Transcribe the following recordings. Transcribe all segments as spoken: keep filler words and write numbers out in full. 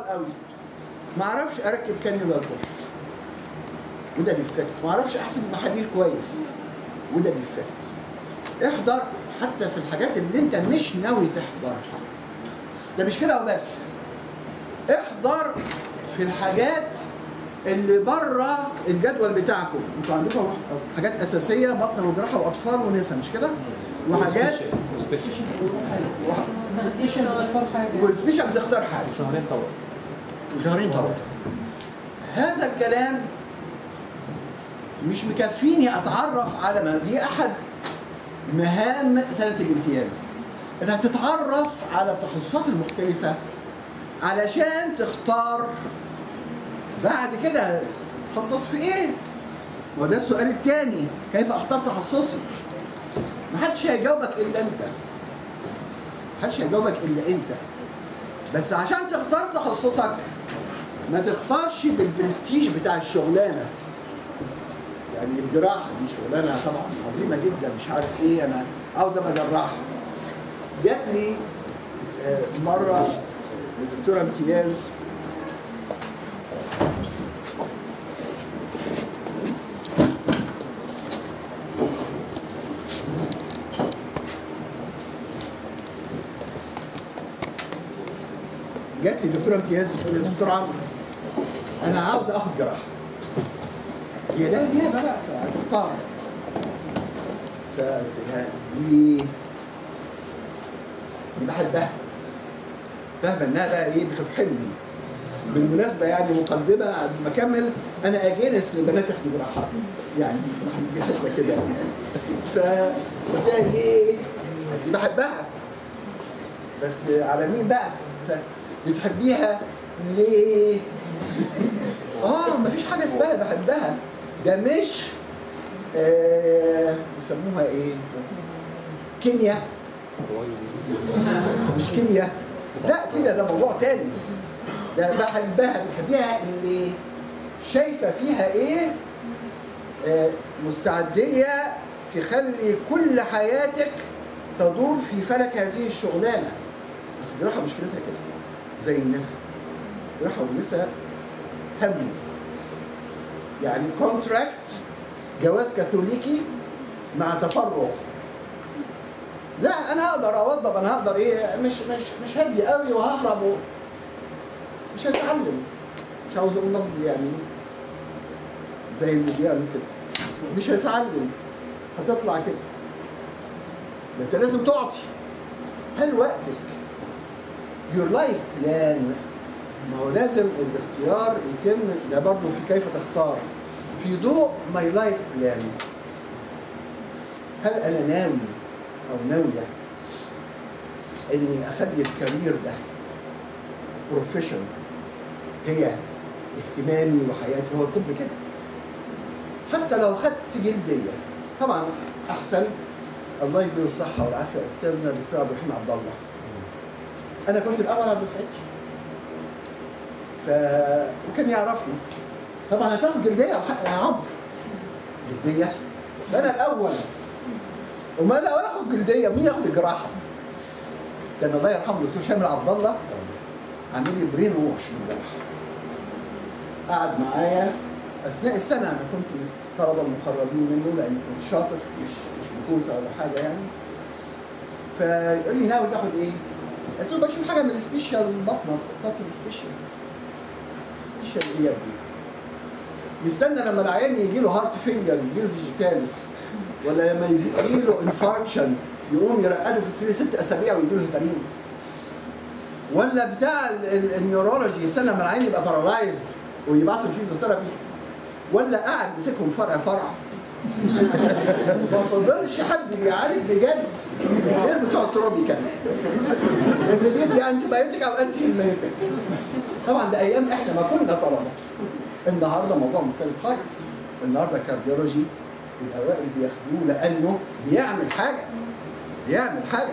قوي ما اعرفش اركب كانيولا لطفل وده ديفكت، ما اعرفش احسب محاليل كويس وده ديفكت. احضر حتى في الحاجات اللي انت مش ناوي تحضرها. ده مش كده وبس، احضر في الحاجات اللي بره الجدول بتاعكم. انتوا عندكم حاجات اساسيه بطن وجراحه واطفال ونساء مش كده؟ وحاجات سبيشال بتختار حاجه وسبيشال بتختار حاجه شهرين طبعا وشهرين طبعا. هذا الكلام مش مكفيني اتعرف على ما دي احد مهام سنه الامتياز، انك تتعرف على التخصصات المختلفه علشان تختار بعد كده تتخصص في ايه؟ وده السؤال الثاني، كيف اختار تخصصي؟ محدش هيجاوبك الا انت. محدش هيجاوبك الا انت. بس عشان تختار تخصصك ما تختارش بالبرستيج بتاع الشغلانه. يعني الجراحه دي شغلانه طبعا عظيمه جدا، مش عارف ايه، انا عاوز ابقى جراح. جات لي مره دكتوره امتياز جات لي دكتوره امتياز بتقول لي دكتور عمرو انا عاوز اخد جراحه. هي ده ليها بقى هتختار. ليه؟ بحبها. فاهمه انها بقى ايه بتفحمني. بالمناسبه يعني مقدمه قبل ما اكمل، انا اجنس للبنات ياخدوا جراحات. يعني دي حته كده يعني. فقلت لها ليه؟ قالت لي بحبها. بس على مين بقى؟ بتحبيها ليه؟ اه مفيش حاجه اسمها بحبها. ده مش آه بيسموها ايه؟ كيمياء. مش كيمياء. لا كده ده موضوع تاني. ده بحبها، بتحبيها اللي شايفه فيها ايه؟ آه مستعديه تخلي كل حياتك تدور في فلك هذه الشغلانه. بس الجراحه مشكلتها كده زي النساء. الجراحه والنساء هم يعني كونتراكت، جواز كاثوليكي مع تفرغ. لا انا هقدر اوضب، انا هقدر ايه، مش مش مش هدي قوي وههرب و... مش هتعلم. مش عاوز اقول لفظ يعني زي اللي بيعمل كده. مش هتعلم، هتطلع كده. انت لازم تعطي. هل وقتك your life plan؟ ما هو لازم الاختيار يتم ده برضه في كيف تختار في ضوء my life plan. هل انا ناوي او ناويه اني اخلي الكارير ده بروفيشن هي اهتمامي وحياتي؟ هو الطب كده. حتى لو خدت جلديه طبعا احسن. الله يديله الصحه والعافيه استاذنا الدكتور عبد الرحيم عبد الله. انا كنت الاول على دفعتي. ف وكان يعرفني. طبعا هتاخد جلديه يا عمرو. جلديه؟ ده انا الاول. وما انا ولا اخد جلديه، مين ياخد الجراحه؟ كان الله يرحمه الدكتور شامل عبد الله عامل لي برين ووش بالجراحه. قعد معايا اثناء السنه، انا كنت من الطلبه المقربين منه لان كنت شاطر مش مش بكوسه ولا حاجه يعني. فيقول لي ناوي تاخد ايه؟ قلت له بشوف حاجه من السبيشال بطنه، بطنه السبيشال. سبيشال ايه يا ابني؟ يستنى لما العيان يجي له هارت فيلير، يجي له فيجيتاليس، ولا لما يجي له انفاركشن يقوم يرقده في السرير ست اسابيع ويجي له هيبارين، ولا بتاع النيورولوجي يستنى لما العيان يبقى بارالايزد ويبعته الفيزيوثيرابي، ولا قاعد مسكهم فرع فرع. ما فضلش حد بيعالج بجد غير بتوع التروبيكال اللي بيدي انتي بايوتيك او انتي هيماتيك. طبعا ده ايام احنا ما كنا طلبه. النهارده موضوع مختلف خالص. النهارده الكارديولوجي الاوائل بياخدوه لانه بيعمل حاجه. بيعمل حاجه.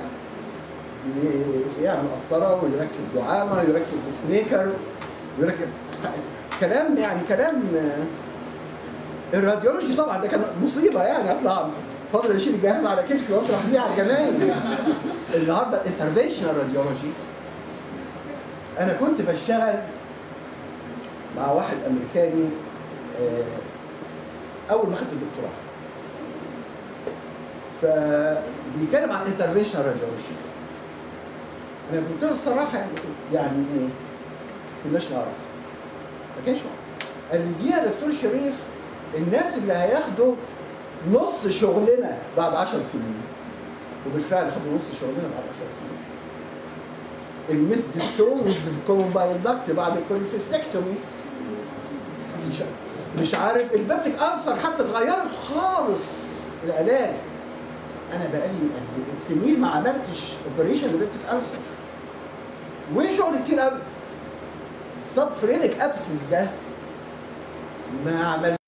يعمل قسطره ويركب دعامه ويركب سميكر ويركب كلام يعني كلام. الراديولوجي طبعا ده كان مصيبه يعني اطلع فاضل اشيل الجهاز على كتفي واسرح بيه على الجناين. النهارده الانترفنشنال راديولوجي انا كنت بشتغل مع واحد امريكاني اول ما خدت الدكتوراه، فبيتكلم عن انترفنشنال راديولوجي. انا قلت له الصراحه يعني يعني ايه؟ ما كناش نعرفها، ما كانش قال لي دي يا دكتور شريف الناس اللي هياخدوا نص شغلنا بعد عشر سنين. وبالفعل خدوا نص شغلنا بعد عشر سنين. المس ديستونز في الكومباين داكت بعد الكوليسيستكتومي، مش مش عارف البيبتيك ألسر حتى اتغيرت خالص العلاج. انا بقالي سنين ما عملتش اوبريشن لبيبتيك ألسر وشغل كتير قوي. السب فرينك ابسس ده ما عمل.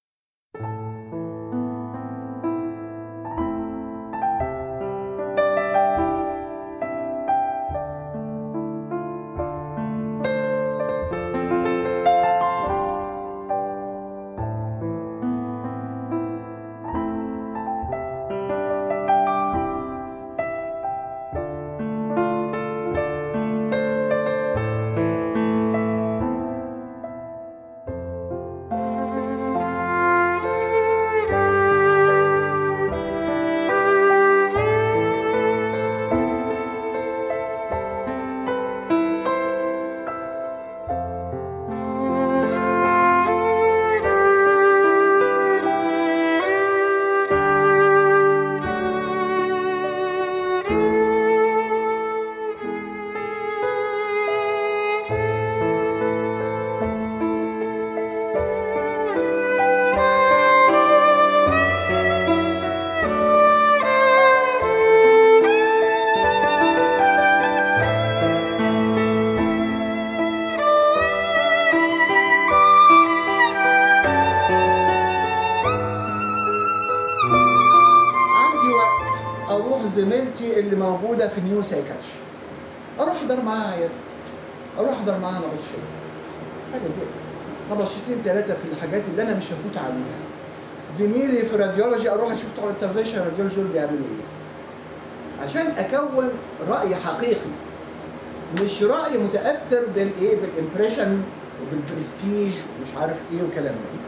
زميلتي اللي موجوده في نيو سايكاتري اروح احضر معاها عياده، اروح احضر معاها نبطشيه، حاجه زي نبطشتين ثلاثه في الحاجات اللي انا مش هفوت عليها. زميلي في راديولوجي اروح اشوف بتوع الانترفنشن راديولوجي دول بيعملوا ايه، عشان اكون راي حقيقي مش راي متاثر بالايه بالامبريشن وبالبرستيج ومش عارف ايه والكلام ده.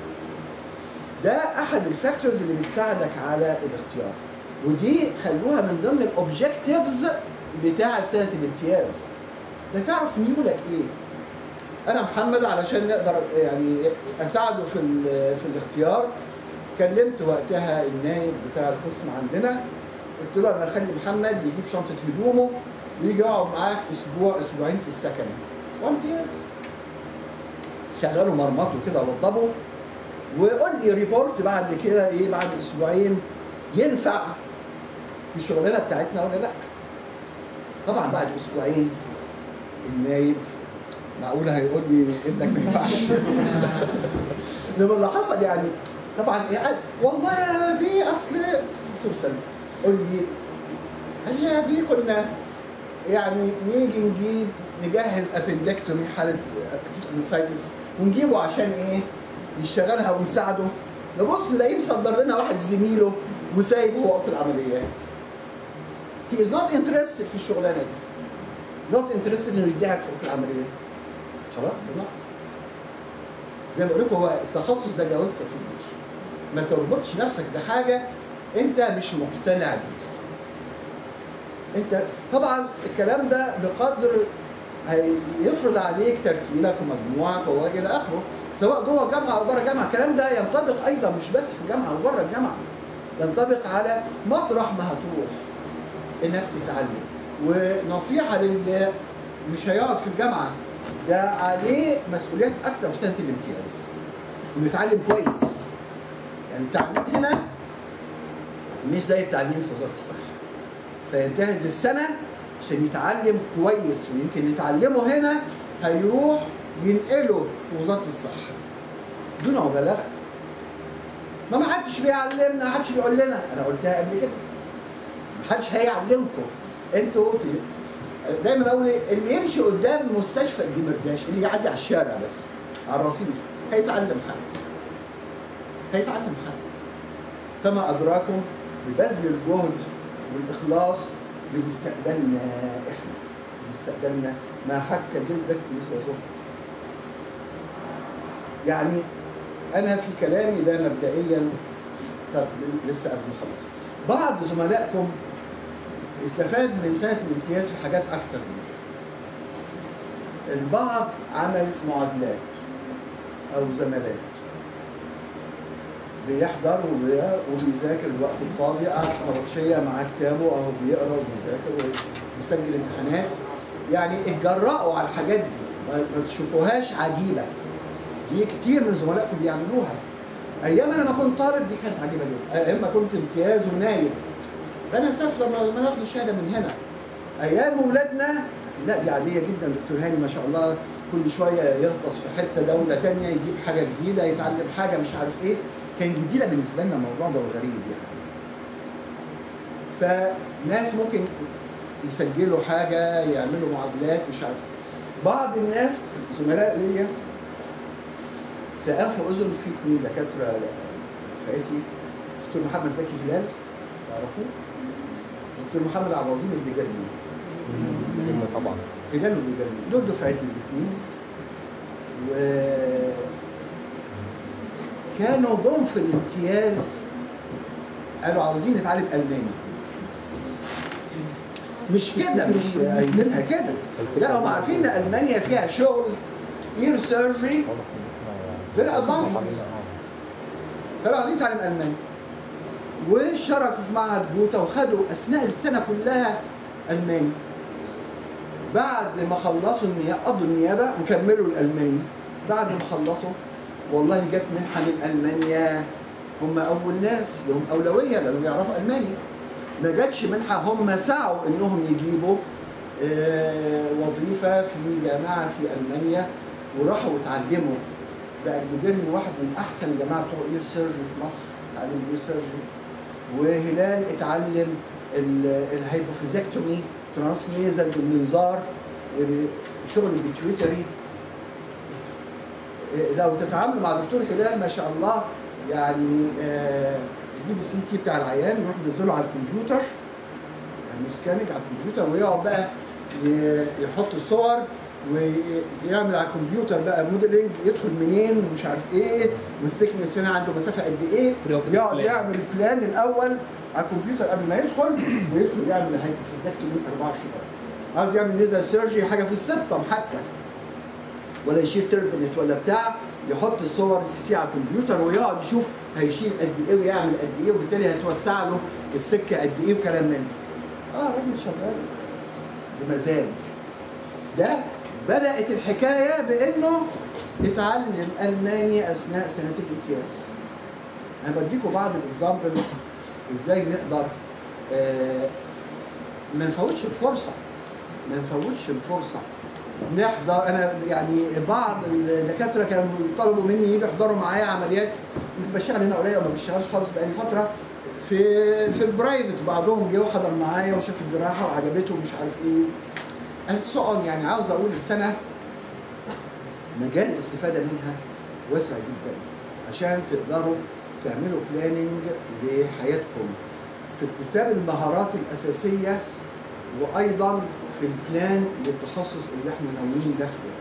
ده احد الفاكتورز اللي بتساعدك على الاختيار، ودي خلوها من ضمن الاوبجكتيفز بتاع سنه الامتياز. ده تعرف ميولك ايه. انا محمد علشان نقدر يعني اساعده في في الاختيار كلمت وقتها النائب بتاع القسم عندنا، قلت له انا هخلي محمد يجيب شنطه هدومه ويجي يقعد معاك اسبوع اسبوعين في السكن وامتياز. شغله مرمطه كده ووضبه وقول لي ريبورت بعد كده ايه بعد اسبوعين ينفع في الشغلانه بتاعتنا ولا لا. طبعا بعد اسبوعين النايب معقول هيقول لي ابنك ما ينفعش. لما اللي حصل يعني طبعا يعني والله يا بيه اصل توصل قول لي قال يا بيه كنا يعني نيجي نجيب نجهز ابندكتومي حاله ابندسايتس ونجيبه عشان ايه يشتغلها ونساعده، نبص نلاقيه مصدر لنا واحد زميله وسايبه وقت العمليات. He is not interested في الشغلانه دي. not interested انه يديها في وقت العمليات. خلاص بالنقص. زي ما بقول لكم هو التخصص ده جواز كتير. ما تربطش نفسك بحاجه انت مش مقتنع بيها. انت طبعا الكلام ده بقدر هيفرض عليك ترتيبك ومجموعك والى اخره، سواء جوه الجامعه او بره الجامعه. الكلام ده ينطبق ايضا مش بس في الجامعه وبره الجامعه، ينطبق على مطرح ما هتروح انك تتعلم. ونصيحه للي مش هيقعد في الجامعه ده عليه مسؤوليات اكتر في سنه الامتياز، انه يتعلم كويس. يعني التعليم هنا مش زي التعليم في وزاره الصحه، فينتهز السنه عشان يتعلم كويس، ويمكن يتعلمه هنا هيروح ينقله في وزاره الصحه دون مبالغه. ما ما حدش بيعلمنا، ما حدش بيقول لنا، انا قلتها قبل كده. ما حدش هيعلمكم، انتوا دايما اقول اللي يمشي قدام مستشفى الدمرداش، اللي يعدي على الشارع بس على الرصيف هيتعلم حاجه. هيتعلم حاجه. فما ادراكم ببذل الجهد والاخلاص لمستقبلنا احنا، لمستقبلنا ما حك جلدك لسه يصفه. يعني انا في كلامي ده مبدئيا، طب لسه قبل ما اخلص، بعض زملائكم استفاد من سنه الامتياز في حاجات اكتر من كده. البعض عمل معادلات او زمالات، بيحضر وبيذاكر الوقت الفاضي، قاعد في نبطشيه مع كتابه اهو بيقرا وبيذاكر وبيسجل امتحانات. يعني اتجرأوا على الحاجات دي، ما تشوفوهاش عجيبه، دي كتير من زملائكم بيعملوها. ايام انا ما كنت طالب دي كانت عجيبه جدا، ايام ما كنت امتياز ونايم انا سافر لما ناخد الشهاده من هنا. ايام ولادنا لا دي عاديه جدا، دكتور هاني ما شاء الله كل شويه يغطس في حته دوله ثانيه، يجيب حاجه جديده، يتعلم حاجه مش عارف ايه، كان جديده بالنسبه لنا الموضوع ده وغريب يعني. فناس ممكن يسجلوا حاجه، يعملوا معادلات مش عارف. بعض الناس زملاء ليا في انف واذن، في اثنين دكاتره رفقاتي، دكتور محمد زكي هلال تعرفوه؟ دكتور محمد عبد العظيم البيجرمي. طبعا هلال والبيجرمي دول دفعتي الاثنين، و كانوا جم في الامتياز قالوا عاوزين نتعلم الماني. مش كده، مش قايلينها كده، لا هم عارفين ان المانيا فيها شغل اير سيرجري فيري ادفانسد، كانوا عايزين يتعلم الماني واشتركوا في معهد جوتا وخدوا اثناء السنه كلها الماني. بعد ما خلصوا النيابه، قضوا النيابه وكملوا الالماني، بعد ما خلصوا والله جت منحه من المانيا، هم اول ناس لهم اولويه لانهم يعرفوا الماني. ما جاتش منحه، هم سعوا انهم يجيبوا آه وظيفه في جامعه في المانيا وراحوا واتعلموا. بقى البيجرمي واحد من احسن الجماعه بتوع اير سيرجري في مصر، اتعلم اير سيرجري. وهلال اتعلم الهايبوفيزكتومي ترانس نيزل بالمنظار، شغل البيتويتري. لو تتعاملوا مع دكتور هلال ما شاء الله يعني آه يجيب السي تي بتاع العيان يروح ينزله على الكمبيوتر، يعني سكاننج على الكمبيوتر، ويقعد بقى يحط الصور ويعمل على الكمبيوتر بقى موديلنج، يدخل منين ومش عارف ايه، والثيكنس هنا عنده مسافه قد ايه، يقعد يعمل البلان الاول على الكمبيوتر قبل ما يدخل، ويدخل يعمل هايبوفيزكتومي أربعة وعشرين وقت. عاوز يعمل نيزل سيرجري حاجه في السبتم حتى، ولا يشيل تربنت ولا بتاع، يحط الصور السي تي على الكمبيوتر ويقعد يشوف هيشيل قد ايه ويعمل قد ايه، وبالتالي هتوسع له السكه قد ايه وكلام من ده. اه راجل شغال بمزاج. ده بدات الحكايه بانه اتعلم الماني اثناء سنه الامتياز. انا بديكم بعض الاكزامبلز ازاي نقدر آه ما نفوتش الفرصه، ما نفوتش الفرصه نحضر. انا يعني بعض الدكاتره كانوا طلبوا مني يجوا يحضروا معايا عمليات، بشتغل هنا قليل وما بشتغلش خالص بقالي فتره في في البرايفت، بعضهم جه وحضر معايا وشاف الجراحه وعجبته ومش عارف ايه. السؤال يعني عاوز اقول السنه مجال الاستفاده منها واسع جدا عشان تقدروا تعملوا بلاننج لحياتكم في اكتساب المهارات الاساسيه، وايضا في البلان للتخصص اللي احنا ناويين داخله.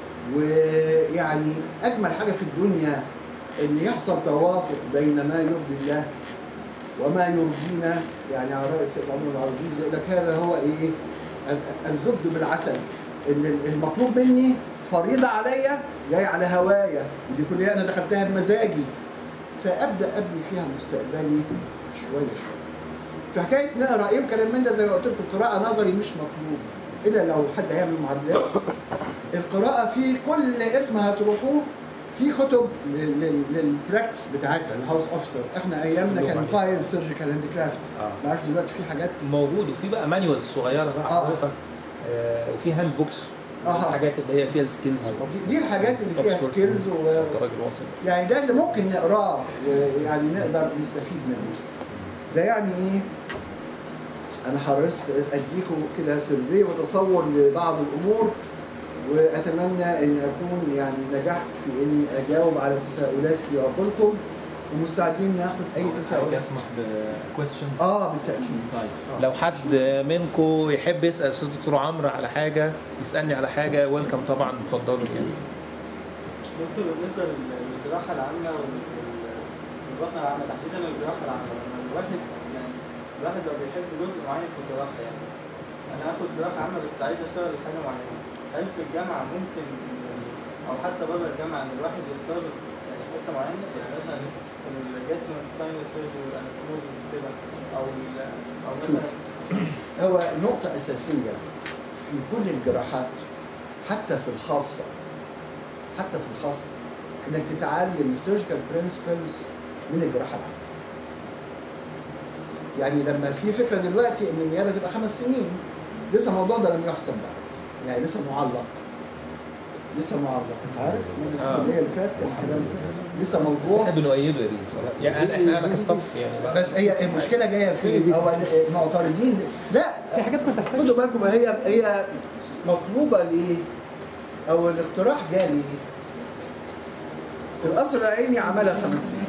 ويعني اجمل حاجه في الدنيا ان يحصل توافق بين ما يرضي الله وما يرضينا. يعني على راي السيد عمر العزيز يقول لك هذا هو ايه؟ الزبد بالعسل، ان المطلوب مني فريضه عليا جاي على هوايا، ودي كليه انا دخلتها بمزاجي، فابدا ابني فيها مستقبلي شويه شويه. في حكايه نقرا ايه وكلام من ده، زي ما قلت لكم القراءه نظري مش مطلوب الا لو حد هيعمل معادلات. القراءه في كل اسم هتروحوه في كتب للبراكتس بتاعتها الهاوس اوفيسر. احنا ايامنا كان بايل سيرجيكال هاند كرافت، ما اعرفش دلوقتي في حاجات موجود، وفي بقى مانيوالز صغيره بقى حضرتك، آه وفي هاند بوكس، آه. الحاجات اللي هي فيها السكيلز، دي الحاجات اللي فيها سكيلز و... يعني ده اللي ممكن نقراه ويعني نقدر نستفيد منه. ده يعني ايه؟ انا حرصت اديكم كده سيرفي وتصور لبعض الامور، واتمنى ان اكون يعني نجحت في اني اجاوب على تساؤلات في عقولكم، ومستعدين ناخد اي تساؤلات. اسمح بكويستشنز؟ اه بالتاكيد. طيب آه. لو حد منكم يحب يسال استاذ دكتور عمرو على حاجه، يسالني على حاجه، ويلكم طبعا، اتفضلوا يعني. دكتور بالنسبه للجراحه العامه والبطنه العامه تحديدا الجراحه العامه، لما الواحد يعني الواحد لو بيحب جزء معين في الجراحه، يعني انا هاخد جراحه عامه بس عايز اشتغل حاجه معينه، هل في الجامعه ممكن او حتى بره الجامعه ان الواحد يختار يعني حته معينه، يعني مثلا الجاستروانتستاينال سيرجري والانستموزيس وكده، او او مثلا هو نقطة أساسية في كل الجراحات حتى في الخاصة حتى في الخاصة إنك تتعلم السيرجيكال برنسبلز من الجراحة العامة. يعني لما في فكرة دلوقتي إن النيابة تبقى خمس سنين، لسه الموضوع ده لم يحسب بعد، يعني لسه معلق لسه معلق انت عارف مجلس الكليه اللي فات كان كلام لسه موضوع احنا بنؤيده يا دي يعني احنا انا كاستاف يعني بس هي المشكله جايه فين؟ هو المعترضين لا في حاجات ما تحتاجش خدوا بالكم هي هي مطلوبه ليه؟ او الاقتراح جاي ليه؟ القصر العيني عملها خمس سنين.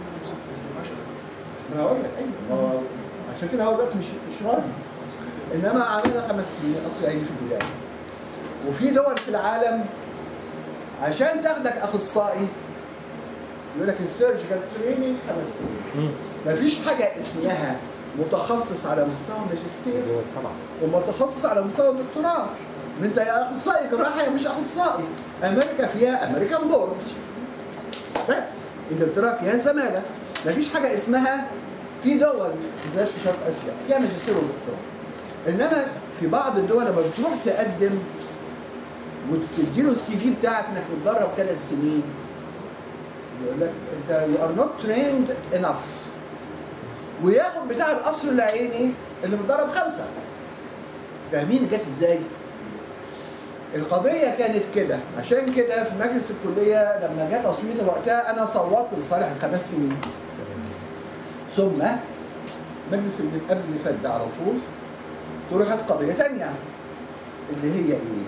ما هقول لك ايوه عشان كده هو دلوقتي مش مش راضي، انما عملها خمس سنين قصر العيني في البدايه. وفي دول في العالم عشان تاخدك اخصائي يقول لك السيرجيكال تريننج خمس سنين. مفيش حاجه اسمها متخصص على مستوى ماجستير ومتخصص على مستوى الدكتوراه. انت يا اخصائي جراحه يا مش اخصائي. امريكا فيها امريكان بورد بس، انجلترا فيها زماله. مفيش حاجه اسمها في دول بالذات في شرق اسيا فيها ماجستير ودكتوراه. انما في بعض الدول لما بتروح تقدم وتديله السي في بتاعك انك متدرب ثلاث سنين يقول لك انت يو ار نوت تريند انف، وياخد بتاع القصر العيني اللي متدرب خمسه. فاهمين جت ازاي؟ القضيه كانت كده، عشان كده في مجلس الكليه لما جت تصويت وقتها انا صوتت لصالح الخمس سنين. ثم مجلس اللي قبل اللي فات ده على طول طرحت قضيه ثانيه اللي هي ايه؟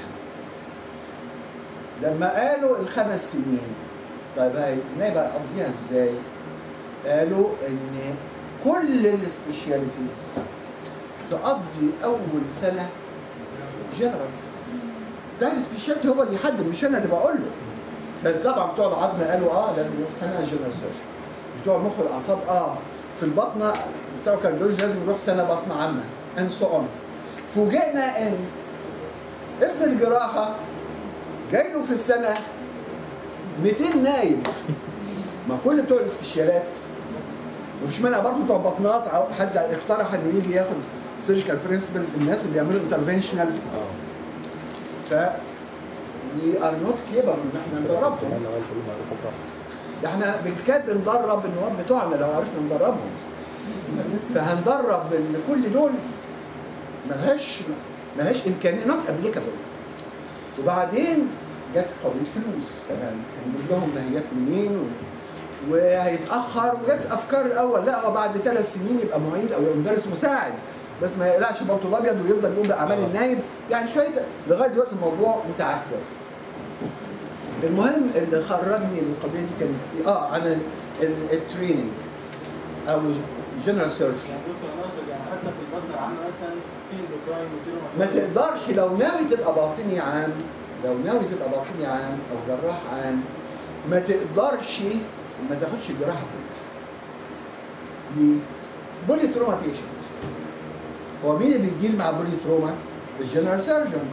لما قالوا الخمس سنين طيب هاي النائب هنقضيها ازاي؟ قالوا ان كل السبيشاليتيز تقضي اول سنه جنرال. ده السبيشاليتي هو اللي يحدد مش انا اللي بقول له. فطبعا بتوع العظم قالوا اه لازم يروح سنه جنرال سيرجري. بتوع مخ والاعصاب اه في البطنه بتوع كارديولوجي لازم يروح سنه بطنه عامه اند سو اون. فوجئنا ان اسم الجراحه جاي له في السنه مئتين نايب. ما كل بتوع السبيشالات مفيش مانع برضه بتوع بطنات او حد اقترح انه يجي ياخد سيرجيكال برنسبلز الناس اللي بيعملوا انترفنشنال. ف وي ار نوت كيبل ان احنا ندربهم. ده احنا بالكاد بندرب النواب بتوعنا لو عرفنا ندربهم. فهندرب كل دول ملهاش ملهاش امكانيه نوت ابليكابل. وبعدين جت قضيه فلوس كمان، هنجيب لهم ماهيات منين وهيتاخر. وجت افكار الاول لا هو بعد ثلاث سنين يبقى معيد او يبقى مدرس مساعد بس ما يقلعش بلطو الابيض ويفضل يقوم باعمال النايب. يعني شويه لغايه دلوقتي الموضوع متعثر. المهم اللي خرجني من القضيه دي كانت ايه؟ اه عن التريننج او جنرال سيرجري. يعني دكتور انا اقصد يعني حتى في البطن العامه مثلا في اندوكراين ما تقدرش لو ناوي تبقى باطني عام لو ناوي تبقى باطني عام او جراح عام ما تقدرش ما تاخدش الجراحه كلها. ليه؟ بولي تروما بيشنت. هو مين اللي بيديل مع بولي تروما؟ الجنرال سيرجن.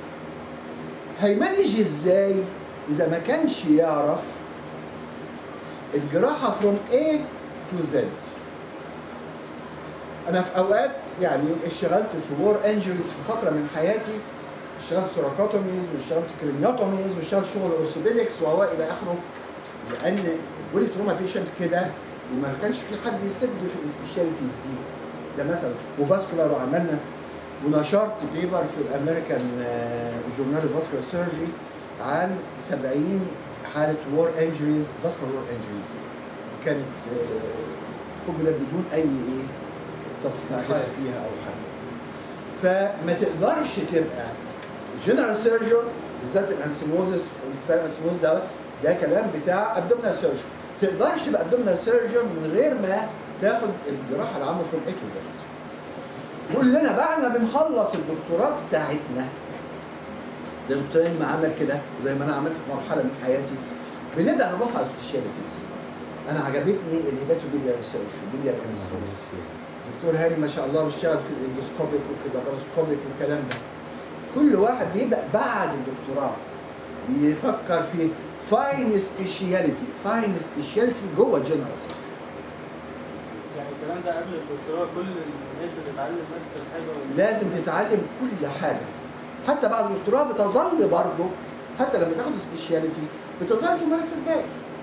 هيمانج ازاي اذا ما كانش يعرف الجراحه from A to Z؟ انا في اوقات يعني اشتغلت في وور انجريز في فتره من حياتي، اشتغلت سوراكوتوميز واشتغلت كرينيوتوميز واشتغلت شغل اورثوبيدكس وهو الى اخره، لان بولي تروما بيشنت كده وما كانش في حد يسد في السبيشاليتيز دي. ده مثلا وفاسكولار وعملنا ونشرت بيبر في الامريكان جورنال فاسكولار سيرجري عن سبعين حاله وور انجريز فاسكولار وور انجريز كانت قبلت بدون اي ايه تصحيحات فيها او حاجه. فما تقدرش تبقى جنرال سيرجن بالذات الانسيموزس والانسيموز ده ده كلام بتاع ابدومينال سيرجن. ما تقدرش تبقى ابدومينال سيرجن من غير ما تاخد الجراحه العامه فروم اي تو زد. كلنا بعد ما بنخلص الدكتوراه بتاعتنا زي الدكتور هاني ما عمل كده وزي ما انا عملت في مرحله من حياتي، بنبدا نبص على سبيشاليتيز. انا عجبتني الهيباتوبيلياري سيرجري، بيليار انستروزي. الدكتور هاني ما شاء الله بيشتغل في الاندوسكوبيك وفي اللاباروسكوبيك والكلام ده. كل واحد بيبدا بعد الدكتوراه يفكر في فاين سبيشاليتي، فاين سبيشاليتي جوه جنرال سيرجري. يعني الكلام ده قبل الدكتوراه كل الناس بتتعلم نفس الحاجه ولا لازم تتعلم كل حاجه، حتى بعد الدكتوراه بتظل برضه، حتى لما تاخد سبيشاليتي بتظل تمارس الباقي.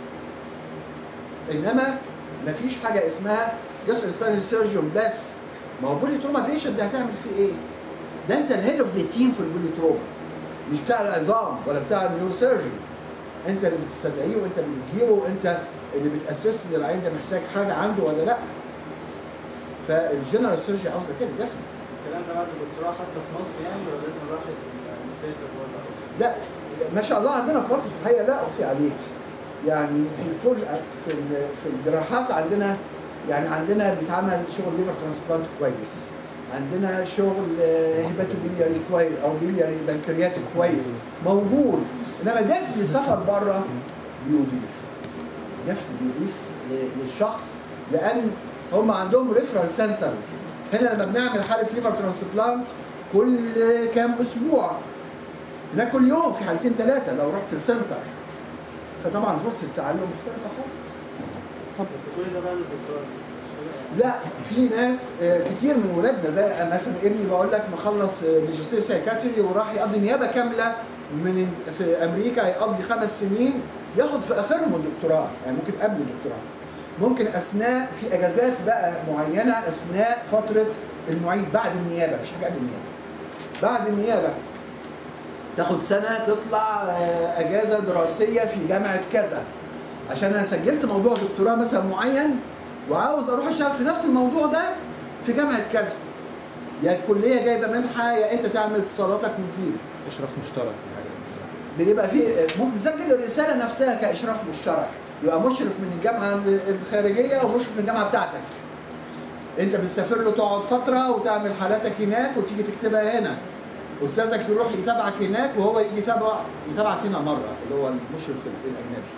انما مفيش حاجه اسمها جاستروانترال سيرجن بس. ما هو بولي تروما بيشنت ده هتعمل فيه ايه؟ ده انت الهيد اوف ذا تيم في البولي تروما، مش بتاع العظام ولا بتاع النيورو سيرجن. انت اللي بتستدعيه وانت اللي بتجيبه وانت اللي بتاسس ان العيان ده محتاج حاجه عنده ولا لا. فالجنرال سيرجري عاوزه كده ديفنت. الكلام ده بعد الدكتوراه حتى في مصر يعني، ولا لازم الواحد يسافر ولا؟ لا ما شاء الله عندنا في مصر في الحقيقه لا اخفي عليك، يعني في كل في في الجراحات عندنا، يعني عندنا بيتعمل شغل ليفر ترانسبلانت كويس، عندنا شغل هيباتوبيلياري كويس او بيلياري بنكرياتيك كويس موجود. انما دفن السفر بره بيضيف، دفن بيضيف للشخص، لان هم عندهم ريفرال سنترز. هنا لما بنعمل حاله ليفر ترانسبلانت كل كام اسبوع، هناك كل يوم في حالتين ثلاثه لو رحت السنتر. فطبعا فرصه التعلم مختلفه خالص. بس كل ده بعد الدكتوراه؟ لا في ناس كتير من ولادنا زي مثلا ابني بقول لك مخلص ماجستير سايكاتري وراح يقضي نيابه كامله من في امريكا، يقضي خمس سنين ياخد في اخرهم الدكتوراه، يعني ممكن قبل الدكتوراه، ممكن اثناء في اجازات بقى معينه اثناء فتره المعيد بعد النيابه، مش حاجه قبل النيابه. بعد النيابه تاخد سنه تطلع اجازه دراسيه في جامعه كذا، عشان انا سجلت موضوع دكتوراه مثلا معين وعاوز اروح اشتغل في نفس الموضوع ده في جامعه كذا. يا الكليه جايبه منحه يا انت تعمل اتصالاتك وتجيب. اشراف مشترك بيبقى في ممكن تسجل الرساله نفسها كاشراف مشترك، يبقى مشرف من الجامعه الخارجيه ومشرف من الجامعه بتاعتك. انت بتسافر له تقعد فتره وتعمل حالاتك هناك وتيجي تكتبها هنا. استاذك يروح يتابعك هناك وهو يجي يتابع يتابعك هنا مره، اللي هو المشرف الاجنبي.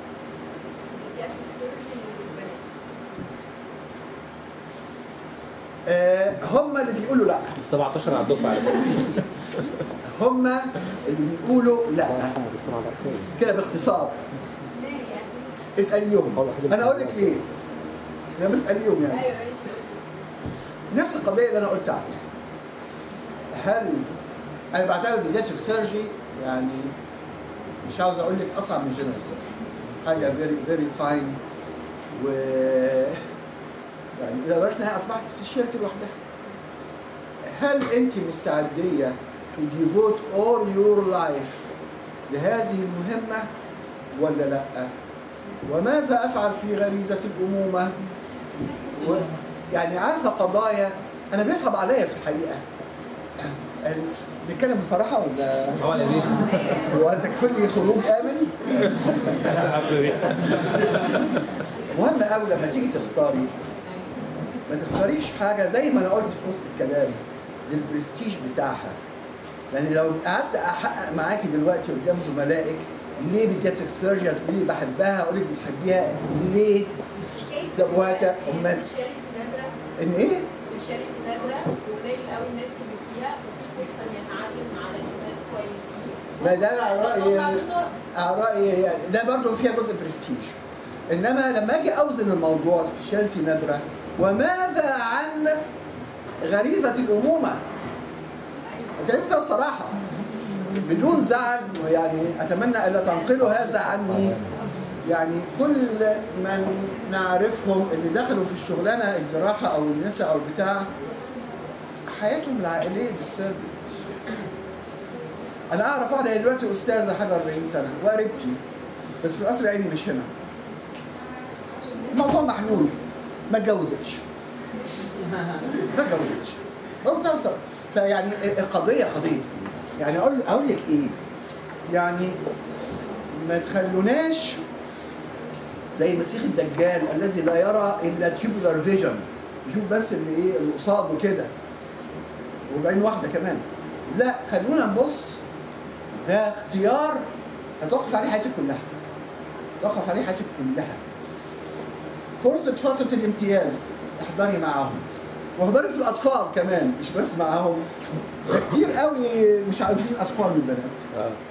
آه هم اللي بيقولوا لا. سبعتاشر على الدفعه على فكره. هم اللي بيقولوا لا. كده باختصار. اساليهم. انا اقول لك ليه؟ انا بساليهم يعني. ايوه ماشي. نفس القضيه اللي انا قلت عليها. هل انا بعتبر البيدياتريك سيرجي يعني مش عاوز اقول لك اصعب من الجنرال سيرجي. حاجه فيري فيري فاين و يعني لدرجه انها اصبحت سبيشاليتي لوحدها. هل انت مستعديه to devote all your life لهذه المهمه ولا لا؟ وماذا افعل في غريزه الامومه؟ و... يعني عارفه قضايا انا بيصعب عليا في الحقيقه. نتكلم بصراحه ولا هو يا بيه هو تكفل لي خروج امن؟ مهم قوي لما تيجي تختاري ما تختاريش حاجه زي ما انا قلت في وسط الكلام للبرستيج بتاعها. يعني لو قعدت احقق معاكي دلوقتي قدام زملائك ليه بيدياتريك سيرجي هتقولي بحبها، اقول لك بتحبيها ليه؟ مش وهت امال سبيشاليتي نادره. ان ايه؟ سبيشاليتي نادره وقليل قوي الناس اللي فيها، مفيش فرصه ان يتعلم على ناس كويس. ما ده على رايي على رايي ده برضه فيها جزء برستيج. انما لما اجي اوزن الموضوع سبيشاليتي نادره وماذا عن غريزه الامومه؟ كلمتها الصراحه بدون زعل، ويعني اتمنى الا تنقلوا هذا عني. يعني كل من نعرفهم اللي دخلوا في الشغلانه الجراحه او النساء او البتاع حياتهم العائليه ديستربت. انا اعرف واحده دلوقتي استاذه حاجه أربعين سنه وقريبتي، بس في القصر العيني مش هنا. الموضوع محلول، ما اتجوزتش. ما اتجوزتش. هو بتوصل. فيعني القضيه قضيه يعني اقول اقول لك ايه؟ يعني ما تخلوناش زي المسيح الدجال الذي لا يرى الا تيوبولار فيجن، يشوف بس اللي ايه اللي قصاده كده وبعين واحده كمان. لا خلونا نبص ده اختيار هتوقف عليه حياتك كلها، توقف عليه حياتك كلها. فرصة فترة الامتياز احضري معاهم، واحضري في الأطفال كمان مش بس معاهم، ده كتير قوي مش عاوزين أطفال من البنات. اه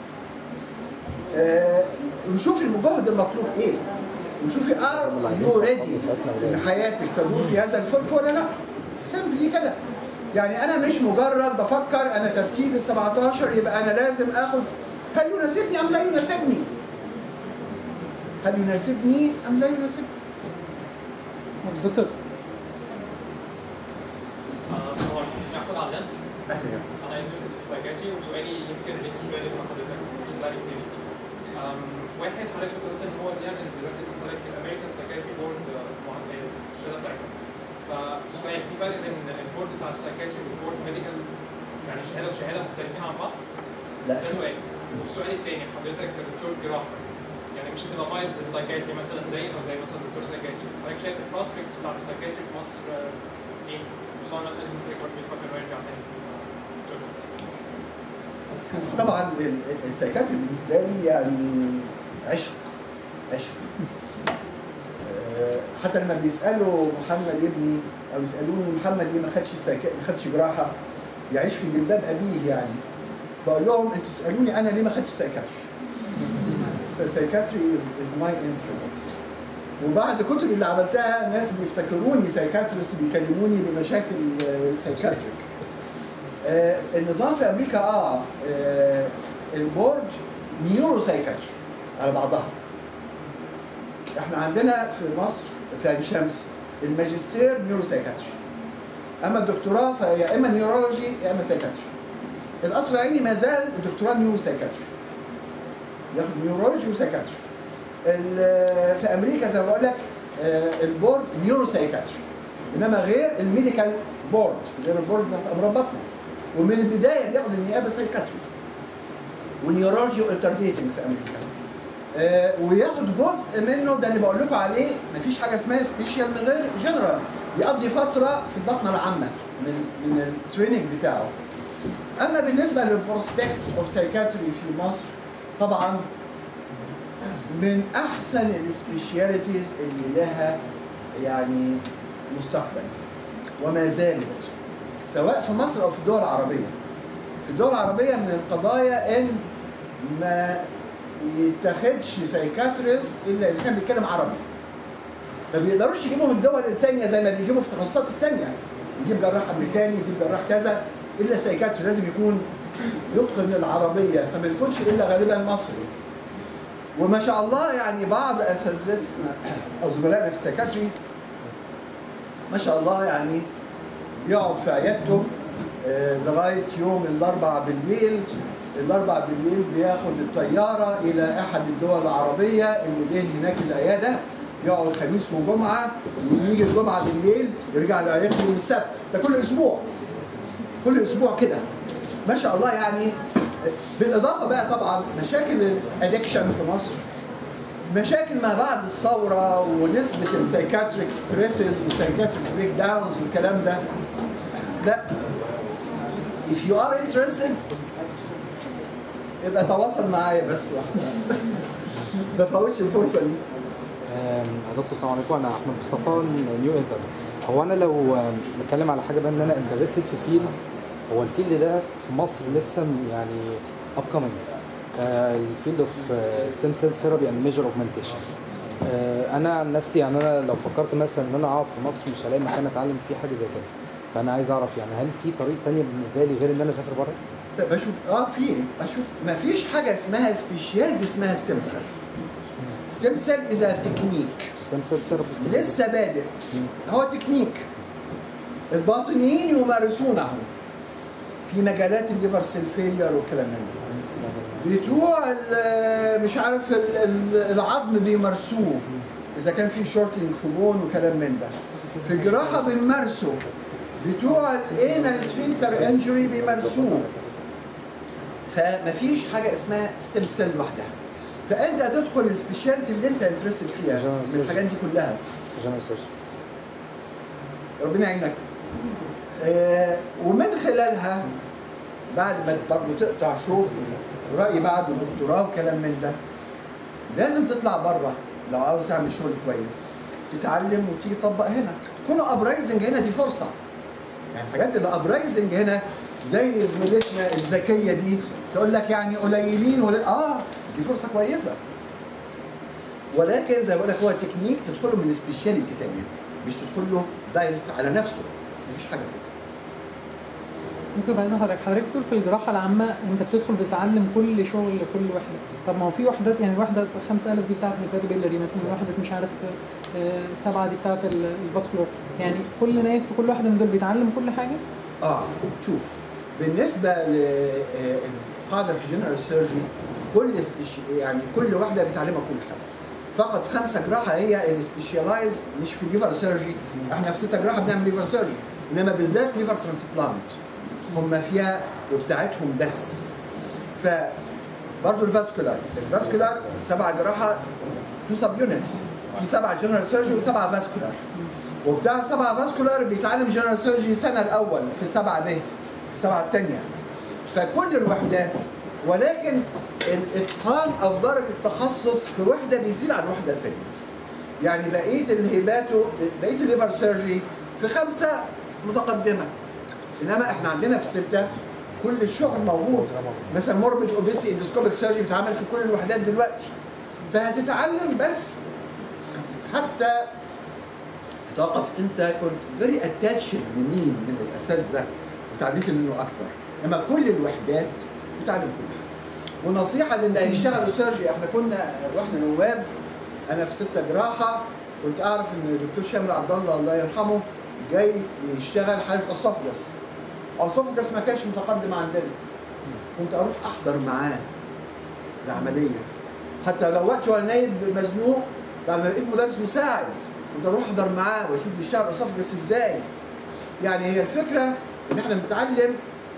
آه وشوفي المجهد المطلوب إيه، وشوفي ار يو ريدي إن حياتك تدور في هذا الفلك ولا لا. سمبلي كده. يعني أنا مش مجرد بفكر أنا ترتيبي سبعتاشر يبقى أنا لازم آخد هل يناسبني أم لا يناسبني؟ هل يناسبني أم لا يناسبني؟ دكتور طبعا اسمي احمد عدنان. أهلا. انا انترستد في السايكاتري وسؤالي يمكن ريليتد شويه لما حضرتك مش لاقي تاني. واحد حضرتك كنت قلت ان هو بيعمل دلوقتي حضرتك الامريكان سايكاتري بورد الشهاده بتاعتها. فالسؤال في فرق بين البورد بتاع السايكاتري والبورد ميديكال، يعني شهاده وشهاده مختلفين عن بعض؟ لا. ده سؤال. والسؤال الثاني حضرتك كدكتور جراحه يعني مش هتبقى بايظ للسايكاتري مثلا زي او زي مثلا دكتور سايكاتري، حضرتك شايف البروسبكتس بتاعت السايكاتري في مصر ايه؟ خصوصا مثلا ممكن يكون بيفكر انه يرجع تاني. شوف طبعا السايكاتري بالنسبه لي يعني عشق عشق. حتى لما بيسالوا محمد ابني او يسالوني محمد ليه ما خدش سايكاتري ما خدش جراحه يعيش في جلباب ابيه يعني، بقول لهم انتوا تسالوني انا ليه ما خدش سايكاتري. فالسايكاتري از از ماي انترست. وبعد كتب اللي عملتها ناس بيفتكروني سايكاتريست وبيكلموني بمشاكل سايكاتريك. آه النظام في امريكا اه, آه البورد نيورو سايكاتري على بعضها. احنا عندنا في مصر في عين شمس الماجستير نيورو سايكاتري، اما الدكتوراه فيا اما نيورولوجي يا اما سايكاتري. القصر العيني ما زال الدكتوراه نيورو سايكاتري، ياخد نيورولوجي وسايكاتري. في امريكا زي ما بقول لك البورد نيورو سايكاتري، انما غير الميديكال بورد، غير البورد بتاعت امراض بطن. ومن البدايه بياخد النيابه سايكاتري ونيورولوجي والترنيتنج في امريكا. آه وياخد جزء منه ده اللي بقول لكم عليه، مفيش حاجه اسمها سبيشال من غير جنرال، يقضي فتره في البطنه العامه من من التريننج بتاعه. اما بالنسبه للبروسبكتس اوف سايكاتري في مصر طبعا من احسن السبيشاليتيز اللي لها يعني مستقبل وما زالت سواء في مصر او في الدول العربيه. في الدول العربيه من القضايا ان ما يتاخدش سايكاتريست الا اذا كان بيتكلم عربي. ما بيقدروش يجيبوا من الدول الثانيه زي ما بيجيبوا في التخصصات الثانيه، يجيب جراح امريكاني يجيب جراح كذا، الا سايكاتري لازم يكون يتقن العربيه، فما يكونش الا غالبا مصري. وما شاء الله يعني بعض اساتذتنا او زملائنا في السايكاتري ما شاء الله يعني يقعد في عيادته آه لغايه يوم الاربعاء بالليل، الاربعاء بالليل بياخد الطياره الى احد الدول العربيه اللي ليه هناك العياده، يقعد خميس وجمعه ويجي الجمعه بالليل يرجع لعيادته يوم السبت، ده كل اسبوع. كل اسبوع كده ما شاء الله يعني. بالاضافه بقى طبعا مشاكل الادكشن في مصر، مشاكل ما بعد الثوره ونسبه السايكاتريك ستريسز والسايكاتريك بريك داونز والكلام ده. لا if you are interested يبقى تواصل معايا بس ما تفوتش الفرصه دي. دكتور السلام عليكم، انا احمد مصطفى نيو انتر. هو انا لو بتكلم على حاجه بقى ان انا انترستد في فيلد، هو الفيلد ده في مصر لسه يعني اب كومينج، الفيلد اوف ستيم سيل ثيرابي اند ميجر اوجمنتيشن. انا عن نفسي يعني انا لو فكرت مثلا ان انا اقعد في مصر مش هلاقي مكان اتعلم فيه حاجه زي كده، فانا عايز اعرف يعني هل في طريق تاني بالنسبه لي غير ان انا اسافر بره؟ بشوف اه في اشوف ما فيش حاجه اسمها سبيشاليتي اسمها ستيم سيل. ستيم سيل از تكنيك، ستيم سيل ثيرابي لسه بادئ، هو تكنيك الباطنيين يمارسونه في مجالات الليفر سيل فيلير والكلام من ده. بتوع مش عارف العظم بيمارسوه اذا كان في شورتنج في بون وكلام من ده. في الجراحه بنمارسه، بتوع الانال سفنكتر انجري بيمارسوه. فمفيش حاجه اسمها ستيم سيل لوحدها. فانت هتدخل السبيشاليتي اللي انت انترستد فيها من الحاجات دي كلها. ربنا يعينك. آه ومن خلالها بعد ما برضه تقطع شوط ورأي بعد ودكتوراه وكلام من ده، لازم تطلع بره لو عاوز تعمل شغل كويس، تتعلم وتيجي تطبق هنا. كونه ابرايزنج هنا دي فرصه، يعني الحاجات اللي ابرايزنج هنا زي زميلتنا الذكيه دي تقول لك يعني قليلين ولا اه دي فرصه كويسه، ولكن زي ما بقول لك هو تكنيك تدخله من سبيشاليتي ثانيه، مش تدخله دايركت على نفسه، مفيش حاجه كده. ممكن بعد حضرتك حضرتك بتقول في الجراحه العامه انت بتدخل بتتعلم كل شغل كل وحده، طب ما هو في وحدات يعني وحده خمسة آلاف دي بتاعت الهيباتوبيلاري مثلا، وحده مش عارف آه، سبعه دي بتاعت الفاسكولار، يعني كل نايف في كل واحده من دول بيتعلم كل حاجه؟ اه شوف بالنسبه للقاعده في جنرال سيرجي كل سبيش- يعني كل واحده بتعلمها كل حاجه. فقط خمسه جراحه هي السبيشالايز، مش في الليفر سيرجي، احنا في سته جراحه بنعمل ليفر سيرجي، انما بالذات ليفر ترانسبلانت هم فيها وبتاعتهم بس. ف برضه الفاسكولار، الفاسكولار سبعه جراحه تو سب يونتس، في سبعه جنرال سيرجي وسبعه فاسكولار، وبتاع سبعه فاسكولار بيتعلم جنرال سيرجي سنه الاول في سبعه ب في سبعه الثانيه. فكل الوحدات، ولكن الاتقان او درجه التخصص في وحده بيزيد عن الوحده الثانيه. يعني بقيه الهيباتو بقيه الليفر سيرجي في خمسه متقدمه، انما احنا عندنا في سته كل الشغل موجود. مثلا موربيد اوبيسي اندوسكوبيك سيرجي بيتعمل في كل الوحدات دلوقتي، فهتتعلم بس حتى توقف انت كنت فيري اتاتشد لمين من الاساتذه وتعلمت منه اكتر، انما كل الوحدات بتعلم كل حاجه. ونصيحه للي هيشتغلوا سيرجي، احنا كنا واحنا نواب، انا في سته جراحه كنت اعرف ان الدكتور شامل عبد الله الله يرحمه جاي يشتغل حاله اسوفجس. اسوفجس ما كانش متقدم عندنا، كنت اروح احضر معاه العمليه، حتى لو وقت وانا نايم مزنوق بعد ما بقيت مدرس مساعد كنت اروح احضر معاه واشوف بيشتغل اسوفجس ازاي. يعني هي الفكره ان احنا بنتعلم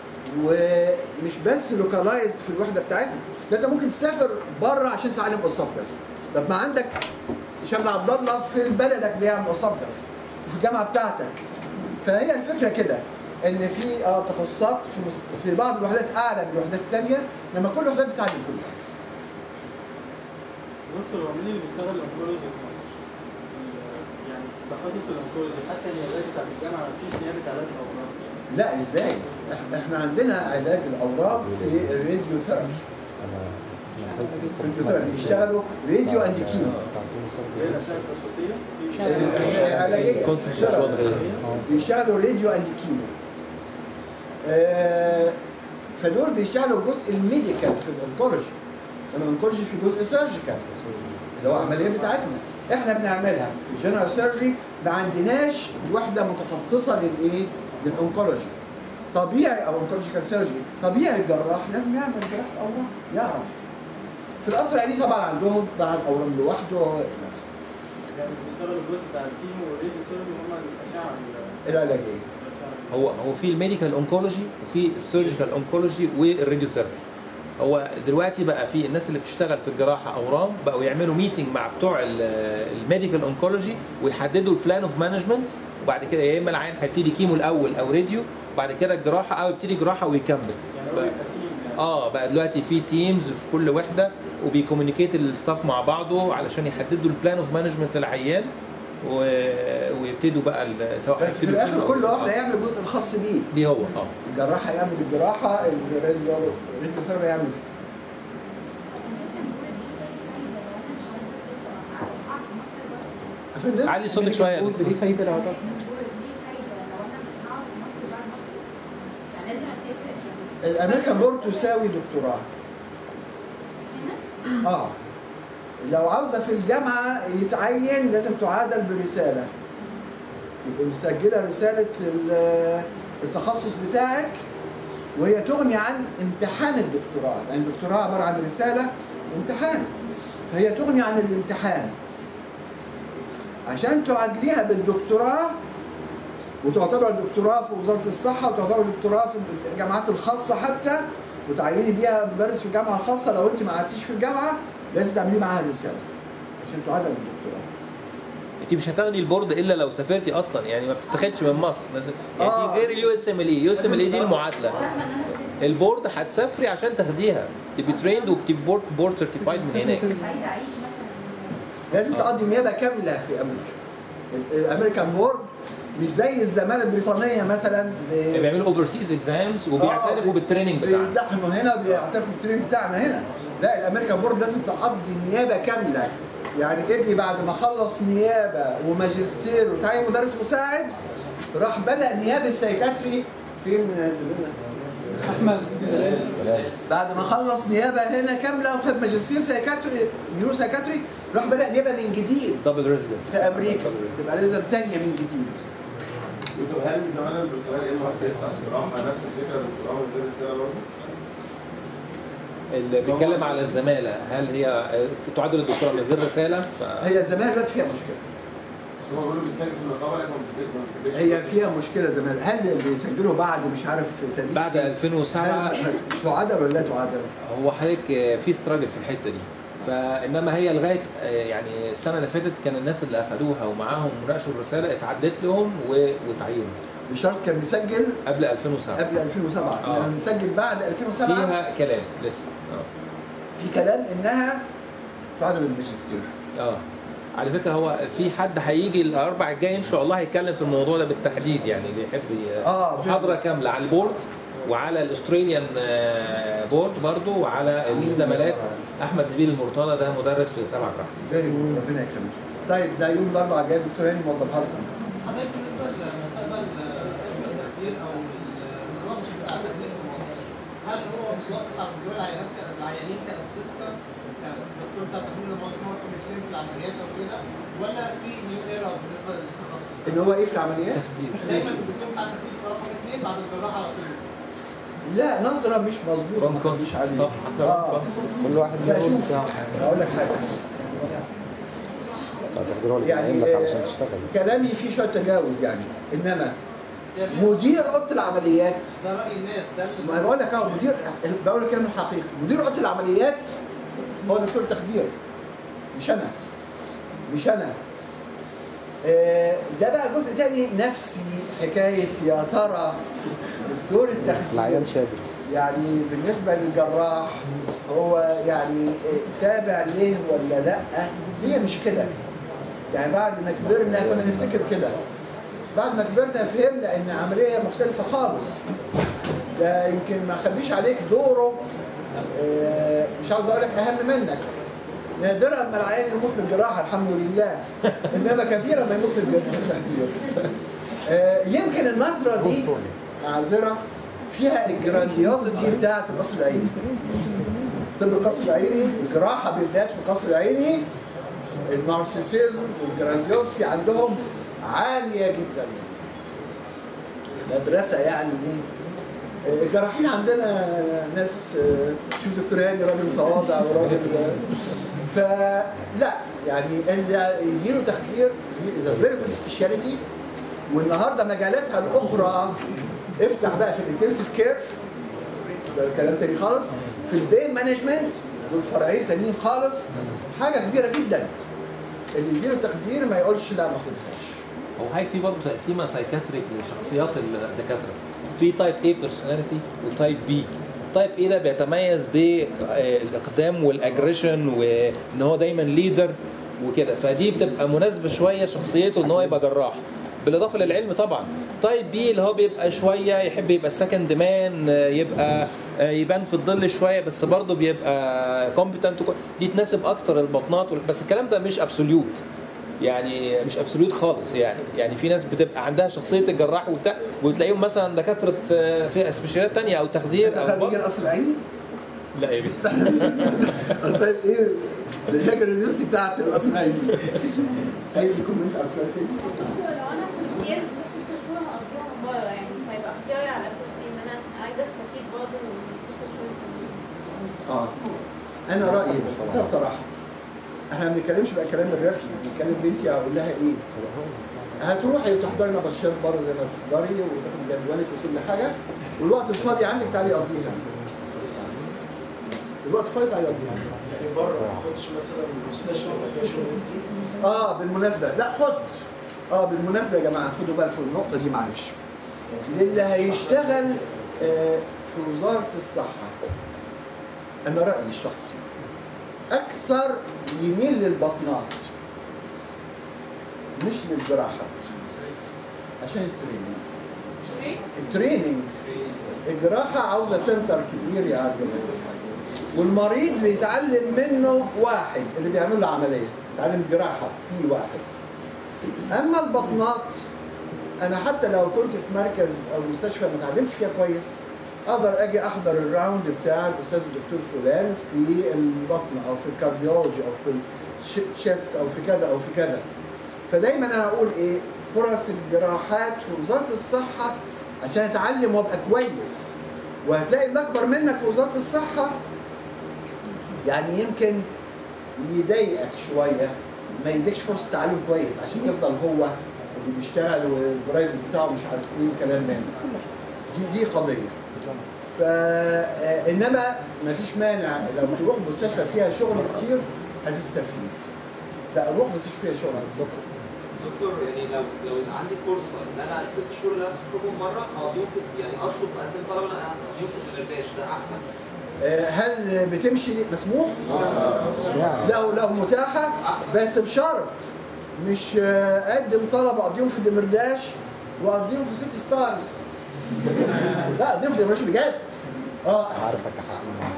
ومش بس لوكالايز في الوحده بتاعتنا، ده انت ممكن تسافر بره عشان تتعلم اسوفجس. طب ما عندك شامل عبد الله في بلدك بيعمل اسوفجس وفي الجامعه بتاعتك. فهي الفكره كده ان في اه تخصصات في, مس... في بعض الوحدات اعلى من الوحدات الثانيه، لما كل وحدات بتتعلم كل حاجه. دكتور هو مين اللي بيشتغل الانكولوجي في مصر؟ يعني تخصص الانكولوجي حتى النيابات بتاعت الجامعه مفيش نيابه علاج الاورام. لا ازاي؟ إح- احنا عندنا علاج الاورام في الراديو ثيرابي. الراديو ثيرابي بيشتغلوا راديو اند كيمو. غير الاشعه التشخيصيه في علاجيه Concentrated ثيرابي. بيشتغلوا راديو اند كيمو. آه، فدول بيشتغلوا الجزء الميديكال في الانكولوجي، الانكولوجي في جزء سيرجيكال اللي هو العمليه بتاعتنا احنا بنعملها في الجنرال سيرجي. ما عندناش وحده متخصصه للايه؟ للانكولوجي. طبيعي او انكولوجيكال سيرجي، طبيعي الجراح لازم يعمل جراحه اورام، يعرف. في القصر العيني طبعا عندهم بعد اورام لوحده. يعني بيشتغلوا الجزء بتاع الكيمو والراديو سيرجي هم الاشعه العلاجيه. الاشعه هو هو في الميديكال اونكولوجي وفي السيرجيكال اونكولوجي والراديو ثيرابي. هو دلوقتي بقى في الناس اللي بتشتغل في الجراحه اورام بقوا يعملوا ميتنج مع بتوع الميديكال اونكولوجي ويحددوا البلان اوف مانجمنت، وبعد كده يا اما العيان هيبتدي كيمو الاول او راديو، وبعد كده الجراحه او يبتدي جراحه ويكمل. يعني ف... هو يبقى تيم يعني. اه بقى دلوقتي في تيمز في كل وحده وبيكومينيكيت الستاف مع بعضه علشان يحددوا البلان اوف مانجمنت للعيان و... ويبتدوا بقى ال- سواء بس في هيبتدوا الاخر كيمو أو كل واحد راديو. هيعمل الجزء الخاص بيه. بيه هو اه الجراح هيعمل الجراحه، الراديو الراديو ثيرابي هيعمل. أفندم؟ علي صوتك شويه يا دكتور. دي فايده لو هتعرف. الامريكان بورد تساوي دكتوراه. اه لو عاوزه في الجامعه يتعين لازم تعادل برساله، يبقى مسجله رساله ال- التخصص بتاعك، وهي تغني عن امتحان الدكتوراه، لان يعني الدكتوراه عباره عن رساله وامتحان، فهي تغني عن الامتحان. عشان تعادليها بالدكتوراه وتعتبر دكتوراه في وزاره الصحه وتعتبر دكتوراه في الجامعات الخاصه حتى، وتعيني بيها مدرس في الجامعه الخاصه لو انت ما قعدتيش في الجامعه، لازم تعملي معاها رساله عشان تعادل بالدكتوراه. انت مش هتاخدي البورد الا لو سافرتي اصلا، يعني ما بتتاخدش من مصر مثلا، يعني آه. دي غير اليو اس ام ال اي، يو اس ام ال اي دي المعادله. رغم ان انا ست البورد هتسافري عشان تاخديها، تبقي تريند وبتبقي بورد بورد سيرتيفايد من هناك. عايزه اعيش مثلا. لازم تقضي نيابه كامله في امريكا. الامريكان بورد مش زي الزماله البريطانيه مثلا ب- بيعملوا اوفرسيز اكزامز وبيعترفوا آه، بالتريننج بتاعنا. بيمتحنوا هنا وبيعترفوا بالتريننج بتاعنا هنا. لا الامريكان بورد لازم تقضي نيابه كامله. يعني ابني بعد ما خلص نيابه وماجستير وتعين مدرس مساعد راح بدا نيابه سايكاتري فين زميلنا؟ احمد بعد ما خلص نيابه هنا كامله وخد ماجستير سايكاتري نيورو سايكاتري راح بدا نيابه من جديد دبل ريزيدنس في امريكا تبقى لازم تانيه من جديد. دكتور هل زمان الدكتوراه ام ار سي اس بتاعت الجراحه نفس الفكره الدكتوراه من غير رساله برضه؟ اللي بيتكلم على الزماله هل هي تعادل الدكتوراه من غير رساله؟ ف... هي زمان دلوقتي فيها مشكله. بس هو بيقولوا بتسجل في النقابه لكن ما بتسجلش. هي فيها مشكله زمان. هل اللي بيسجلوا بعد مش عارف تاريخ بعد إيه؟ ألفين وسبعة هل تعادل ولا لا تعادل؟ هو حضرتك في ستراجل في الحته دي، فانما هي لغايه يعني السنه اللي فاتت كان الناس اللي اخذوها ومعاهم مناقشوا الرساله اتعدت لهم و- وتعينوا بشرط كان بيسجل قبل ألفين وسبعة. قبل ألفين وسبعة. آه. يعني مسجل بعد ألفين وسبعة فيها كلام لسه. اه في كلام انها تعادل الماجستير. اه على فكره هو في حد هيجي الاربع الجاي ان شاء الله هيتكلم في الموضوع ده بالتحديد، يعني اللي يحب ي- آه، محاضره كامله على البورد وعلى الاستراليان بورد برضو وعلى الزمالات. احمد نبيل المرتضى ده مدرس في سبعه صح. فيري جود ربنا يكرمك. طيب ده يوم الاربعاء الجاي دكتور هاني موضحها لكم. حضرتك بالنسبه لمستقبل اسم التخدير او التخصص بتاع التخدير في مصر، هل هو متوقف على مستوى العيانات العيانين كاسيستنت كدكتور بتاع التخدير زي ما قلت رقم اثنين في العمليات او كده، ولا في نيو ايرا بالنسبه للتخصص؟ ان هو ايه في العمليات؟ دايما الدكتور بتاع التخدير في رقم اثنين بعد الجراحه على طول. لا نظره مش مظبوطه ما تخليش عليه. اه كل واحد لا له شوف بتاعه. هقول لك حاجه التقدير هو اللي يعني بيعين لك علشان آه، تشتغل. كلامي فيه شويه تجاوز يعني. انما مدير اوضه العمليات ده راي الناس ده اللي ما انا بقول لك اهو مدير بقول لك كلام الحقيقي. مدير اوضه العمليات هو دكتور تخدير مش انا مش انا آه، ده بقى جزء تاني نفسي. حكايه يا ترى دكتور التخدير العيان شادد. يعني بالنسبه للجراح هو يعني آه، تابع ليه ولا لا؟ هي مش كده. يعني بعد ما كبرنا كنا نفتكر كده. بعد ما كبرنا فهمنا ان عمليه مختلفه خالص. ده يمكن ما خليش عليك دوره آه، مش عاوز اقول لك اهم منك. نادرا ما العيان يموت من الجراحه الحمد لله، انما كثيرا ما يموت من التخدير. آه، يمكن النظره دي معذره فيها الجرانديوزيتي بتاعت القصر العيني. طب القصر العيني الجراحه بالذات في القصر العيني النارسيسيزم والجرانديوزيتي عندهم عاليه جدا. مدرسه يعني ايه؟ الجراحين عندنا ناس شوف دكتور هاني راجل متواضع وراجل فلا يعني اللي يجيله تخدير اذا فيري جود سبيشاليتي. والنهارده مجالاتها الاخرى افتح بقى في الانتنسيف كير ده كلام تاني خالص. في البين مانجمنت دول فرعين تانيين خالص. حاجه كبيره جدا. اللي يجيله تخدير ما يقولش لا ما خدهاش. هو هيك في برضه تقسيمه سايكاتريك لشخصيات الدكاتره. في تايب A بيرسوناليتي وتايب B. تايب A ده بيتميز بالاقدام والاجريشن وان هو دايما ليدر وكده، فدي بتبقى مناسبه شويه شخصيته ان هو يبقى جراح بالاضافه للعلم طبعا. تايب بي اللي هو بيبقى شويه يحب يبقى السكند مان، يبقى يبان في الظل شويه بس برضه بيبقى كومبتنت. دي تناسب اكتر البطنات، بس الكلام ده مش ابسوليوت يعني مش ابسوليوت خالص. يعني يعني في ناس بتبقى عندها شخصيه الجراح وبتاع وتلاقيهم مثلا دكاتره في سبيشالات ثانيه او تخدير او خريج القصر العيني؟ لا يا بيه. اصل ايه الهجر اليوسي بتاعت القصر العيني؟ اي كومنت على السؤال تاني؟ لو انا في امتياز في ست شهور هقضيها من بره يعني فيبقى اختياري على اساس ان انا عايزه استفيد برضه من الست شهور التانيين. اه انا رايي ده صراحه احنا ما بنتكلمش بقى الكلام الرسمي. بنتكلم بنتي اقول لها ايه؟ هتروحي وتحضري نبشات بره زي ما تحضري وتاخدي جدولك وكل حاجه والوقت الفاضي عندك تعالي قضيها. الوقت الفاضي تعالي قضيها. يعني بره ما اخدش مثلا مستشفى ما فيها شغل كتير؟ اه بالمناسبه لا خد. اه بالمناسبه يا جماعه خدوا بالكم النقطه دي معلش. للي هيشتغل آه في وزارة الصحة أنا رأيي الشخصي أكثر يميل للبطنات مش للجراحات عشان التريننج. التريننج الجراحة عاوزة سنتر كبير يعلم، والمريض بيتعلم منه واحد اللي بيعمل له عملية، يتعلم جراحة في واحد. أما البطنات أنا حتى لو كنت في مركز أو مستشفى ما اتعلمتش فيها كويس أقدر أجي أحضر الراوند بتاع الأستاذ الدكتور فلان في البطن أو في الكارديولوجي أو في الشيست أو في كذا أو في كذا. فدايما أنا أقول إيه، فرص الجراحات في وزارة الصحة عشان أتعلم وأبقى كويس، وهتلاقي اللي أكبر منك في وزارة الصحة يعني يمكن يضايقك شوية، ما يديكش فرصة تعلم كويس عشان يفضل هو اللي بيشتغل والبرايفت بتاعه مش عارف ايه الكلام ده. دي دي قضية. فإنما ما فيش مانع لو تروح مستشفى فيها شغل كتير هتستفيد. لا روح مستشفى فيها شغل كتير. دكتور يعني لو لو عندي فرصة ان انا الست شهور اللي انا هخرجهم بره اقضيهم في يعني اطلب اقدم طلب انا اقضيهم في الدرداش ده احسن؟ هل بتمشي مسموح؟ لو لو متاحة بس بشرط مش اقدم طلب اقضيهم في الدمرداش واقضيهم في سيتي ستارز. لا اقضيهم في الدمرداش بجد. اه عارفك يا حبيبي.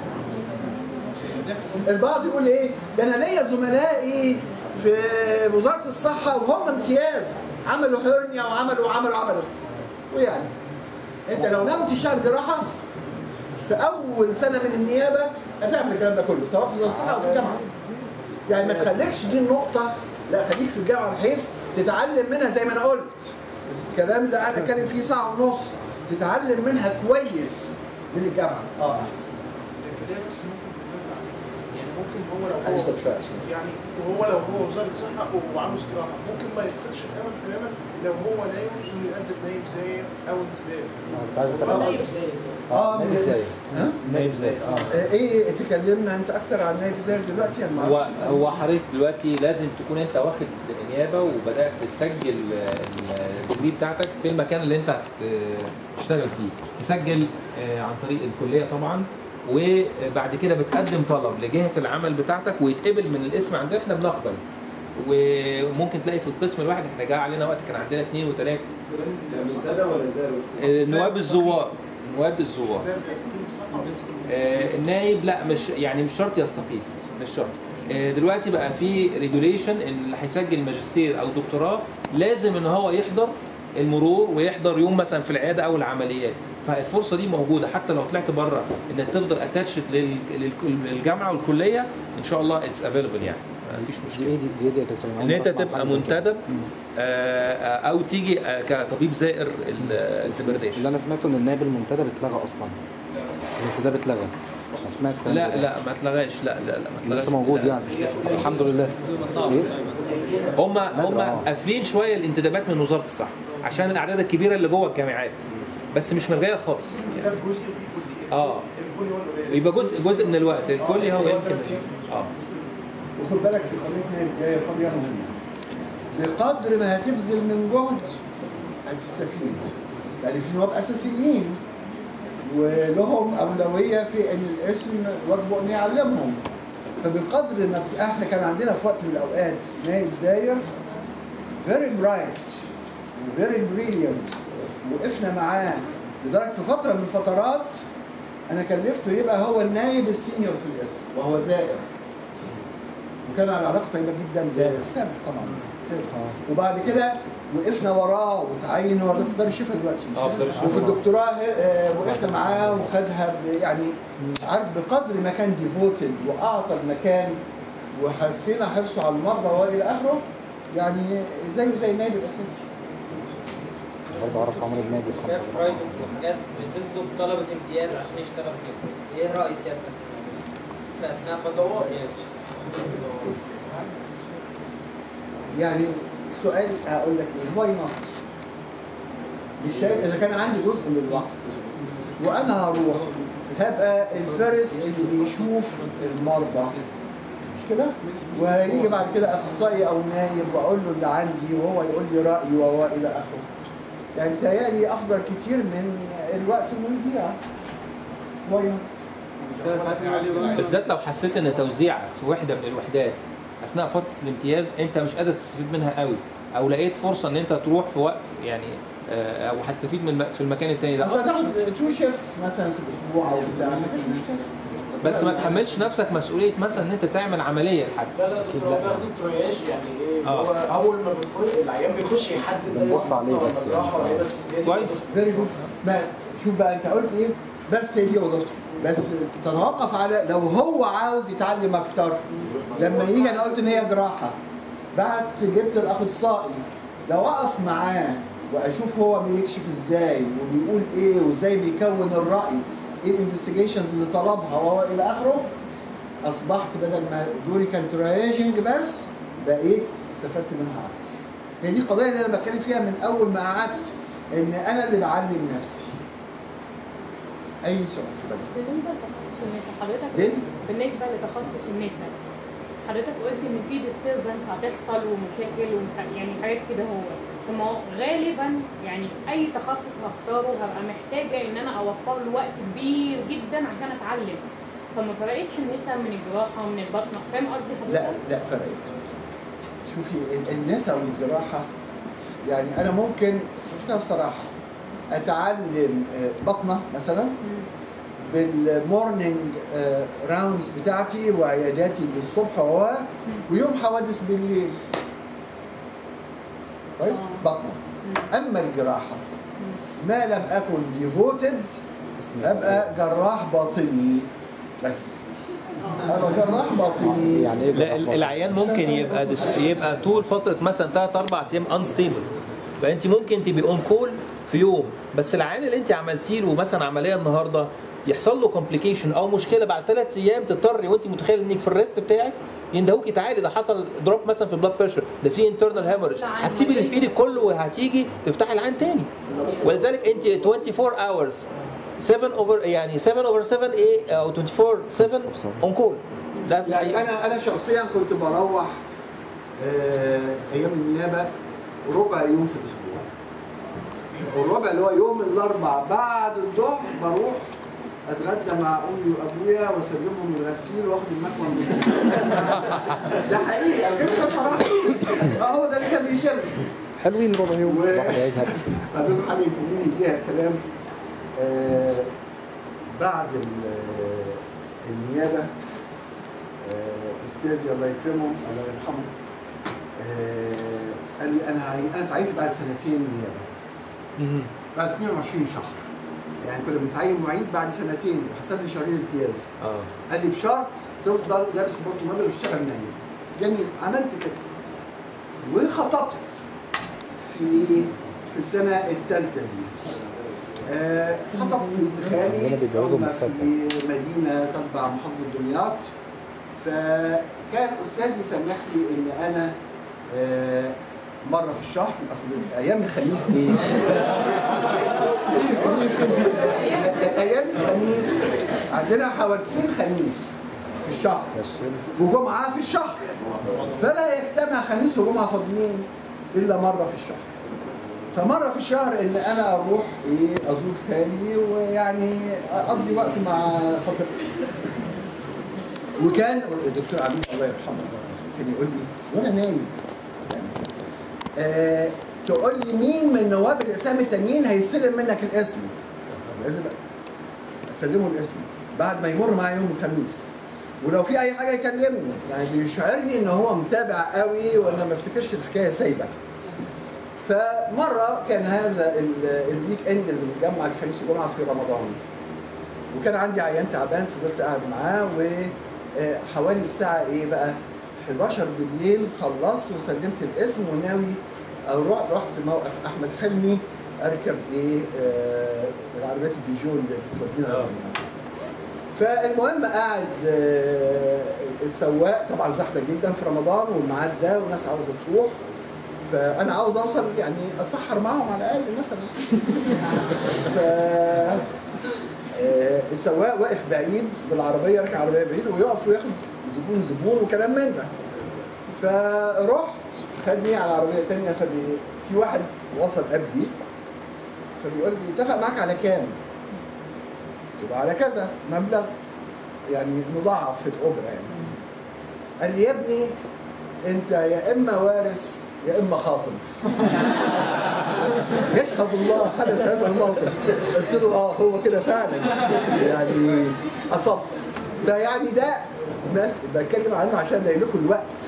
البعض يقول ايه؟ ده انا ليا زملائي في وزارة الصحة وهم امتياز عملوا هرنيا وعملوا وعملوا وعملوا. ويعني انت لو ناوي تشتغل جراحة في أول سنة من النيابة هتعمل الكلام ده كله سواء في وزارة الصحة أو في الجامعة. يعني ما تخليكش دي النقطة، لا خليك في الجامعة بحيث تتعلم منها زي ما أنا قلت. الكلام اللي أنا أتكلم فيه ساعة ونص تتعلم منها كويس من الجامعة. أه أحسن. بس ممكن يعني ممكن هو لو هو يعني وهو لو هو وزارة الصحة وعاوز جراحة ممكن ما يفقدش الأمل تماما لو هو ناوي إنه يقدم نايب زاير أو انتداب. كنت عايز اسالك نايب زاير. اه نايب زاير. ها؟ نايب زاير اه. ايه تكلمنا انت اكتر عن نايب زاير دلوقتي يا معلم؟ هو هو حضرتك دلوقتي لازم تكون انت واخد نيابه وبدات تسجل الديجري بتاعتك في المكان اللي انت هتشتغل فيه، تسجل عن طريق الكليه طبعا، وبعد كده بتقدم طلب لجهه العمل بتاعتك ويتقبل من الاسم عندنا. احنا بنقبل، وممكن تلاقي في القسم الواحد احنا جاء علينا وقت كان عندنا اثنين وثلاثه. منتدى ولا زاوي؟ نواب الزوار، نواب الزوار. آه النايب لا مش يعني مش شرط يستقيل، مش شرط. آه دلوقتي بقى في ريجوليشن ان اللي هيسجل ماجستير او دكتوراه لازم ان هو يحضر المرور ويحضر يوم مثلا في العياده او العمليات. فالفرصه دي موجوده حتى لو طلعت بره انك تفضل اتاتشد للجامعه والكليه ان شاء الله اتس افيلبل يعني مفيش مشكله. دي دي دي يا دكتور ان انت تبقى منتدب او تيجي كطبيب زائر الدمرداش. اللي انا سمعته ان النائب المنتدب اتلغى اصلا. الانتداب اتلغى. انا سمعت كلام لا لا ما اتلغاش. لا لا لا ما اتلغاش. لسه موجود يعني. الحمد لله. هم هم قافلين شويه الانتدابات من وزاره الصحه عشان الاعداد الكبيره اللي جوه الجامعات، بس مش ملغيه خالص. اه يبقى جزء جزء من الوقت الكلي هو يمكن اه. وخد بالك في قضيه نايب زاير قضيه مهمه. بقدر ما هتبذل من جهد هتستفيد. يعني في نواب اساسيين ولهم اولويه في ان الاسم واجبه ان يعلمهم. فبقدر ما احنا كان عندنا في وقت من الاوقات نايب زاير very bright وفيري بريليانت وقفنا معاه لدرجه في فتره من الفترات انا كلفته يبقى هو النايب السينيور في الاسم وهو زائر. وكان على علاقه طيبه جدا زائر سابق طبعا. وبعد كده وقفنا وراه وتعين هو في دار الشفا دلوقتي. وفي الدكتوراه وقفنا معاه وخدها يعني عارف بقدر ما كان ديفوتد واعطى المكان وحسينا حرصه على المرضى والى اخره. يعني زيه زي النائب الاساسي. برضه اعرف عمر النائب حاجات برايفت وحاجات بتطلب طلبه امتياز عشان يشتغل فيها. ايه راي سيادتك في اثناء فترات يعني السؤال اقول لك ايه؟ واي نوت؟ مش شايف اذا كان عندي جزء من الوقت وانا هروح هبقى الفارس اللي بيشوف المرضى مش كده؟ وهيجي بعد كده اخصائي او نايب واقول له اللي عندي وهو يقول لي رايه وهو الى اخره. يعني بيتهيألي افضل كتير من الوقت اللي بيضيع. واي بالذات لو حسيت ان توزيع في وحده من الوحدات اثناء فتره الامتياز انت مش قادر تستفيد منها قوي، او لقيت فرصه ان انت تروح في وقت يعني آه، او هتستفيد من الم- في المكان التاني ده اصل تاخد تو شيفتس مثلا في الاسبوع او بتاع مفيش مشكله. بس ما تحملش نفسك مسؤوليه مثلا ان انت تعمل عمليه لحد. لا لا دكتور هو بياخدوا ترياج يعني ايه آه. هو اول ما بيدخل العيان بيخش يحدد ده بنبص عليه ولا بس جراحة ولا يعني. إيه، بس هي دي كويس. وظيفته. فيري جود. ما شوف بقى انت قلت ايه، بس هي دي وظيفته، بس تتوقف على لو هو عاوز يتعلم اكتر. لما يجي انا قلت ان هي جراحه، بعت جبت الاخصائي، لو اقف معاه واشوف هو بيكشف ازاي وبيقول ايه وازاي بيكون الراي، ايه الانفستيجيشنز اللي طلبها وهو الى اخره، اصبحت بدل ما دوري كان ترياجنج بس بقيت استفدت منها اكتر. هي دي القضيه اللي انا بتكلم فيها من اول ما قعدت، ان انا اللي بعلم نفسي. اي سؤال في بالك؟ بالنسبه لتخصص النساء حضرتك ليه؟ بالنسبه لتخصص النساء حضرتك قلت ان في ديستربنس هتحصل ومشاكل ومح- يعني حاجات كده. هو فما هو غالبا يعني اي تخصص هختاره هبقى محتاجه ان انا اوفر له وقت كبير جدا عشان اتعلم، فما فرقتش النساء من الجراحه ومن البطنه. فاهم قصدي حضرتك؟ لا لا فرقت. شوفي ال- النساء والجراحه، يعني انا ممكن بصراحه اتعلم آه، بطنه مثلا بالمورنينج راوندز بتاعتي وعياداتي بالصبح و ويوم حوادث بالليل. كويس؟ بطنه. اما الجراحه ما لم اكن ديفوتد ابقى جراح باطني بس. ابقى جراح باطني. يعني ايه لا جراح ال- باطني؟ العيان ممكن يبقى دس... يبقى طول فتره مثلا ثلاث اربع ايام انستيبل، فانت ممكن تبقي اون كول في يوم، بس العيان اللي انت عملتي له مثلا عمليه النهارده يحصل له كومبليكيشن او مشكله بعد ثلاث ايام تضطري وانت متخيل انك في الريست بتاعك يندهوكي تعالي ده حصل دروب مثلا في البلاد بريشر، ده في انترنال هيموريج، هتسيبي اللي في ايدك كله وهتيجي تفتحي العين تاني. ولذلك انت أربعة وعشرين اورز سبعة اوفر يعني سبعة اوفر سبعة ايه او أربعة وعشرين سبعة اون كول. ده في يعني الحقيقة. انا انا شخصيا كنت بروح آه، ايام النيابه ربع يوم في الاسبوع. والربع اللي هو يوم الاربع بعد الظهر بروح اتغدى مع امي وابويا واسلمهم الغسيل واخد المكوى من ده حقيقي كده صراحه. اه هو ده اللي كان بيتم. حلوين ربع يوم و- واحد يعيدها. بعدين حاجه يتمنى فيها كلام آه بعد ال- النيابه آه استاذي الله يكرمه الله يرحمه آه قال لي انا هعين- انا اتعينت بعد سنتين نيابه مهم. بعد اثنين وعشرين شهر، يعني كنا بنتعين معيد بعد سنتين وحسب لي شهرين امتياز. اه قال لي بشرط تفضل لابس بطو مبل وتشتغل نايم. جميل، عملت كده وخطبت في في السنه الثالثه دي. آه خطبت بنت خالي هنا بيتجوزوا هما مختلفة. في مدينه تتبع محافظه دمياط، فكان استاذي سمح لي ان انا آه مره في الشهر، اصل ايام الخميس ايه؟ ايام الخميس عندنا حوادثين خميس في الشهر وجمعه في الشهر، فلا يجتمع خميس وجمعه فاضيين الا مره في الشهر. فمره في الشهر ان انا اروح ايه ازور خالي ويعني اقضي وقت مع خطيبتي. وكان الدكتور عبيد الله يرحمه كان يقول لي وانا نايم آه، تقول لي مين من نواب الاسامي التانيين هيستلم منك الاسم؟ لازم اسلمه الاسم بعد ما يمر معايا يوم الخميس، ولو في اي حاجه يكلمني، يعني بيشعرني ان هو متابع قوي وانا ما افتكرش الحكايه سايبه. فمره كان هذا ال- الويك اند اللي بنتجمع الخميس والجمعه في رمضان، وكان عندي عيان تعبان فضلت قاعد معاه، وحوالي الساعه ايه بقى حداشر بالليل خلصت وسلمت الاسم وناوي اروح رحت موقف احمد حلمي اركب ايه آه العربيات البيجو اللي بتودينا. فالمهم قاعد آه السواق طبعا زحمه جدا في رمضان والميعاد ده والناس عاوزه تروح، فانا عاوز اوصل يعني اتسحر معاهم على الاقل مثلا. ف آه السواق واقف بعيد بالعربيه راكب عربيه بعيد ويقف وياخد زبون زبون وكلام من ده. فرحت خدني على عربيه ثانيه، فبي في واحد وصل قبلي فبيقول لي اتفق معاك على كام؟ قلت له على كذا مبلغ يعني مضاعف في الاجره يعني. قال لي يا ابني انت يا اما وارث يا اما خاطب. يشهد الله حدث هذا الموقف. قلت له اه هو كده فعلا يعني اصبت. فيعني ده ما بتكلم عنه عشان الاقي لكم الوقت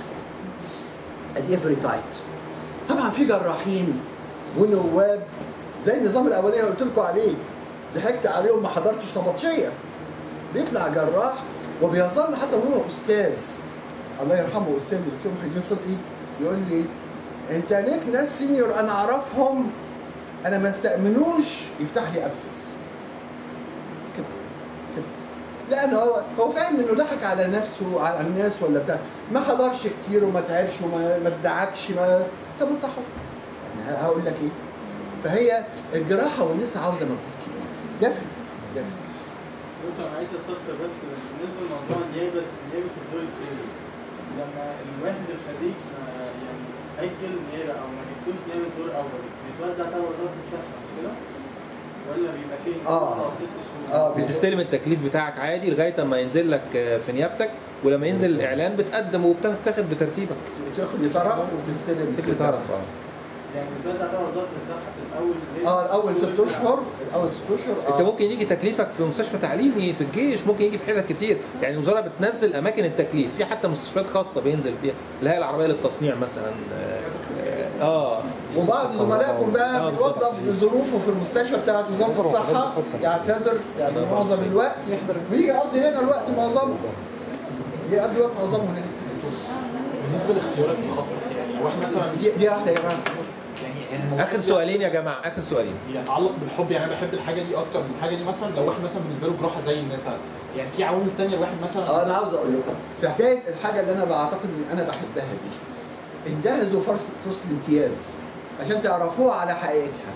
at every tight. طبعا في جراحين ونواب زي النظام الاولاني اللي قلت لكم عليه، ضحكت عليهم ما حضرتش نبطشيه. بيطلع جراح وبيظل حتى وهو استاذ، الله يرحمه استاذي الدكتور محي الدين صدقي، يقول لي انت ليك ناس سينيور انا اعرفهم انا ما استأمنوش يفتح لي ابسس كده كده، لان هو هو فاهم انه ضحك على نفسه وعلى الناس ولا بتاع، ما حضرش كتير وما تعبش وما ما ادعكش ما طب انت حر يعني هقول لك ايه. فهي الجراحه والنساء عاوزه مجهود كبير دافع دافع. دكتور انا عايز استفسر بس بالنسبه لموضوع النيابه نيابه الدور الثاني، لما الواحد الخريج يعني اجل نيابه او ما جبتوش نيابه الدور الاول بيتوزع تبع وزاره الصحه مش كده؟ ولا بيبقى فيه اه ست شهور؟ اه بتستلم التكليف بتاعك عادي لغايه اما ينزل لك في نيابتك، ولما ينزل الاعلان بتقدم وبتاخد بترتيبك. بتاخد طرف وتستلم تكلي طرف اه يعني بتوزع تبع وزاره الصحه في الاول اه الاول ست اشهر الاول ست اشهر آه. انت ممكن يجي تكليفك في مستشفى تعليمي في الجيش، ممكن يجي في حتت كتير، يعني الوزاره بتنزل اماكن التكليف، في حتى مستشفيات خاصه بينزل فيها الهيئه العربيه للتصنيع مثلا اه, آه. وبعض زملائكم بقى بيوظف ظروفه في المستشفى بتاعت وزاره الصحه يعتذر يعني معظم الوقت ويجي يقضي هنا الوقت معظمه يقضي وقت معظمه هنا. بالنسبه لاختيار التخصص يعني واحد مثلا دي دي واحده يا جماعه يعني اخر سؤالين يا جماعه اخر سؤالين. يتعلق بالحب، يعني انا بحب الحاجه دي اكتر من الحاجه دي، مثلا لو واحد مثلا بالنسبه له جراحه زي الناس يعني في عوامل ثانيه الواحد مثلا. اه انا عاوز اقول لكم في حكايه الحاجه اللي انا بعتقد ان انا بحبها دي، انتهزوا فرصه فرصه الامتياز عشان تعرفوها على حقيقتها.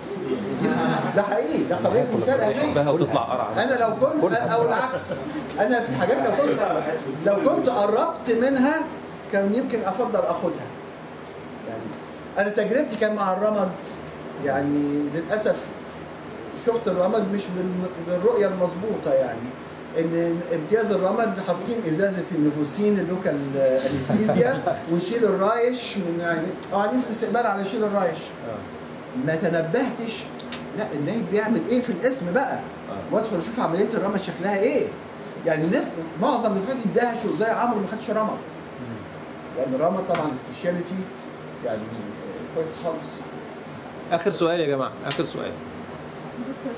ده حقيقي ده قضيه منتهى الاهميه. وتطلع قرعه. انا لو كنت او العكس انا في حاجات لو كنت لو كنت قربت منها كان يمكن افضل اخدها. يعني انا تجربتي كان مع الرمد يعني للاسف شفت الرمد مش بالرؤيه المظبوطه، يعني ان امتياز الرمد حاطين ازازه النفوسين اللوكال انستيزيا ونشيل الرايش من يعني قاعدين في الاستقبال على شيل الرايش. ما تنبهتش لا النايب بيعمل ايه في الاسم بقى وادخل اشوف عمليه الرمد شكلها ايه. يعني الناس معظم دفعتي اندهشوا ازاي عمرو ما خدش رمد، لان الرمد طبعا سبيشاليتي يعني كويس خالص. اخر سؤال يا جماعه اخر سؤال. دكتور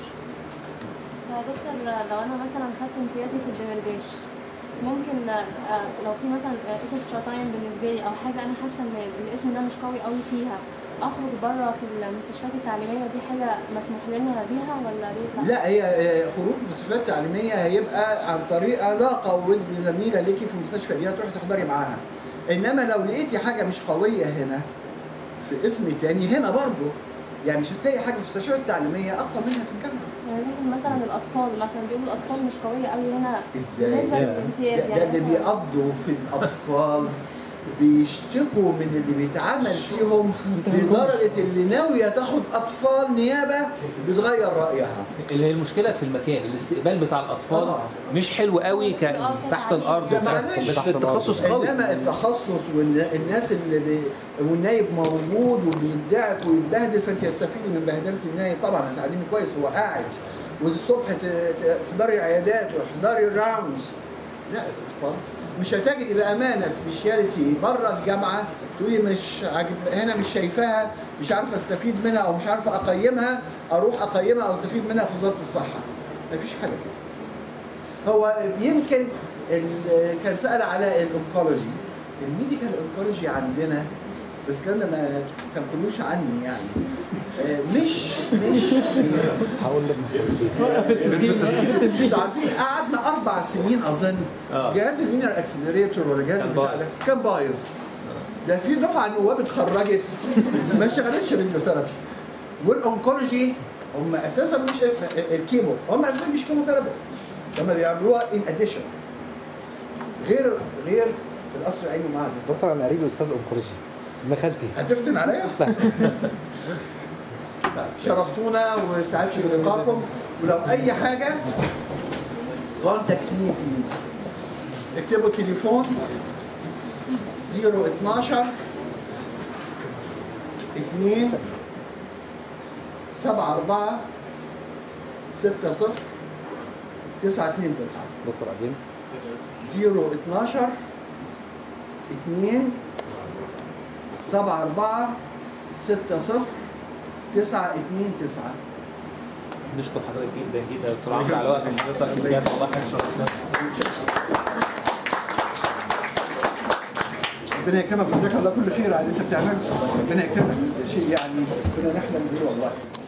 دكتور لو انا مثلا خدت امتيازي في الدمرداش ممكن لو في مثلا اكسترا تايم بالنسبه لي او حاجه انا حاسه ان الاسم ده مش قوي قوي فيها اخرج بره في المستشفيات التعليميه دي حاجه مسموح لنا بيها ولا ليه؟ لا هي خروج المستشفيات التعليميه هيبقى عن طريق علاقه ود زميله ليكي في المستشفى دي هتروحي تحضري معاها. انما لو لقيتي حاجه مش قويه هنا في اسم تاني هنا برضه يعني مش هتلاقي حاجه في المستشفيات التعليميه اقوى منها في الجامعه. يعني ممكن مثلا الاطفال مثلا بيقولوا الاطفال مش قويه قوي هنا ازاي؟ بالنسبه للامتياز يعني ده اللي بيقضوا في الاطفال بيشتكوا من اللي بيتعامل فيهم لدرجه اللي ناويه تاخد اطفال نيابه بتغير رايها. اللي هي المشكله في المكان الاستقبال بتاع الاطفال آه. مش حلو قوي ك... تحت الارض بس التخصص قوي. انما التخصص والناس اللي بي... والنايب موجود وبيدعك ويتبهدل فانت تستفيدي من بهدله النايب. طبعا هتعلمي كويس هو قاعد والصبح تحضري عيادات وتحضري راوندز. لا الاطفال مش هتجري بامانه سبيشاليتي بره الجامعه تقولي مش عاجب هنا مش شايفاها مش عارفه استفيد منها او مش عارفه اقيمها اروح اقيمها او استفيد منها في وزاره الصحه. مفيش حاجه كده. هو يمكن كان سال على الانكولوجي الميديكال انكولوجي عندنا بس الكلام ده ما تنقلوش عني يعني مش مش هقول لك انتوا عارفين قعدنا اربع سنين اظن جهاز اللينير اكسلريتور ولا جهاز بتاع ده كان بايظ. ده في دفعه نواب اتخرجت ما اشتغلتش راديوثيرابي والانكولوجي هم اساسا مش الكيمو هم اساسا مش كيمو ثيرابيست هم بيعملوها ان اديشن غير غير القصر العيني المعهد. دكتور انا قريب استاذ انكولوجي ابن خالتي. هتفتن عليا؟ شرفتونا وسعدت بلقائكم. ولو اي حاجه كونتاكت مي بليز. اكتبوا تليفون صفر اتناشر اتنين سبعة أربعة ستة صفر تسعة اتنين تسعة. دكتور عدين صفر اتناشر اتنين سبعة أربعة ستة صفر تسعة اتنين تسعة. نشكر حضرتك جدا جدا يا دكتور عمرو على وقت حضرتك بجد والله حاجه شرفتنا. ربنا يكرمك وجزاك الله كل خير على اللي انت بتعمله. ربنا يكرمك، ده شيء يعني كنا نحلم بيه والله.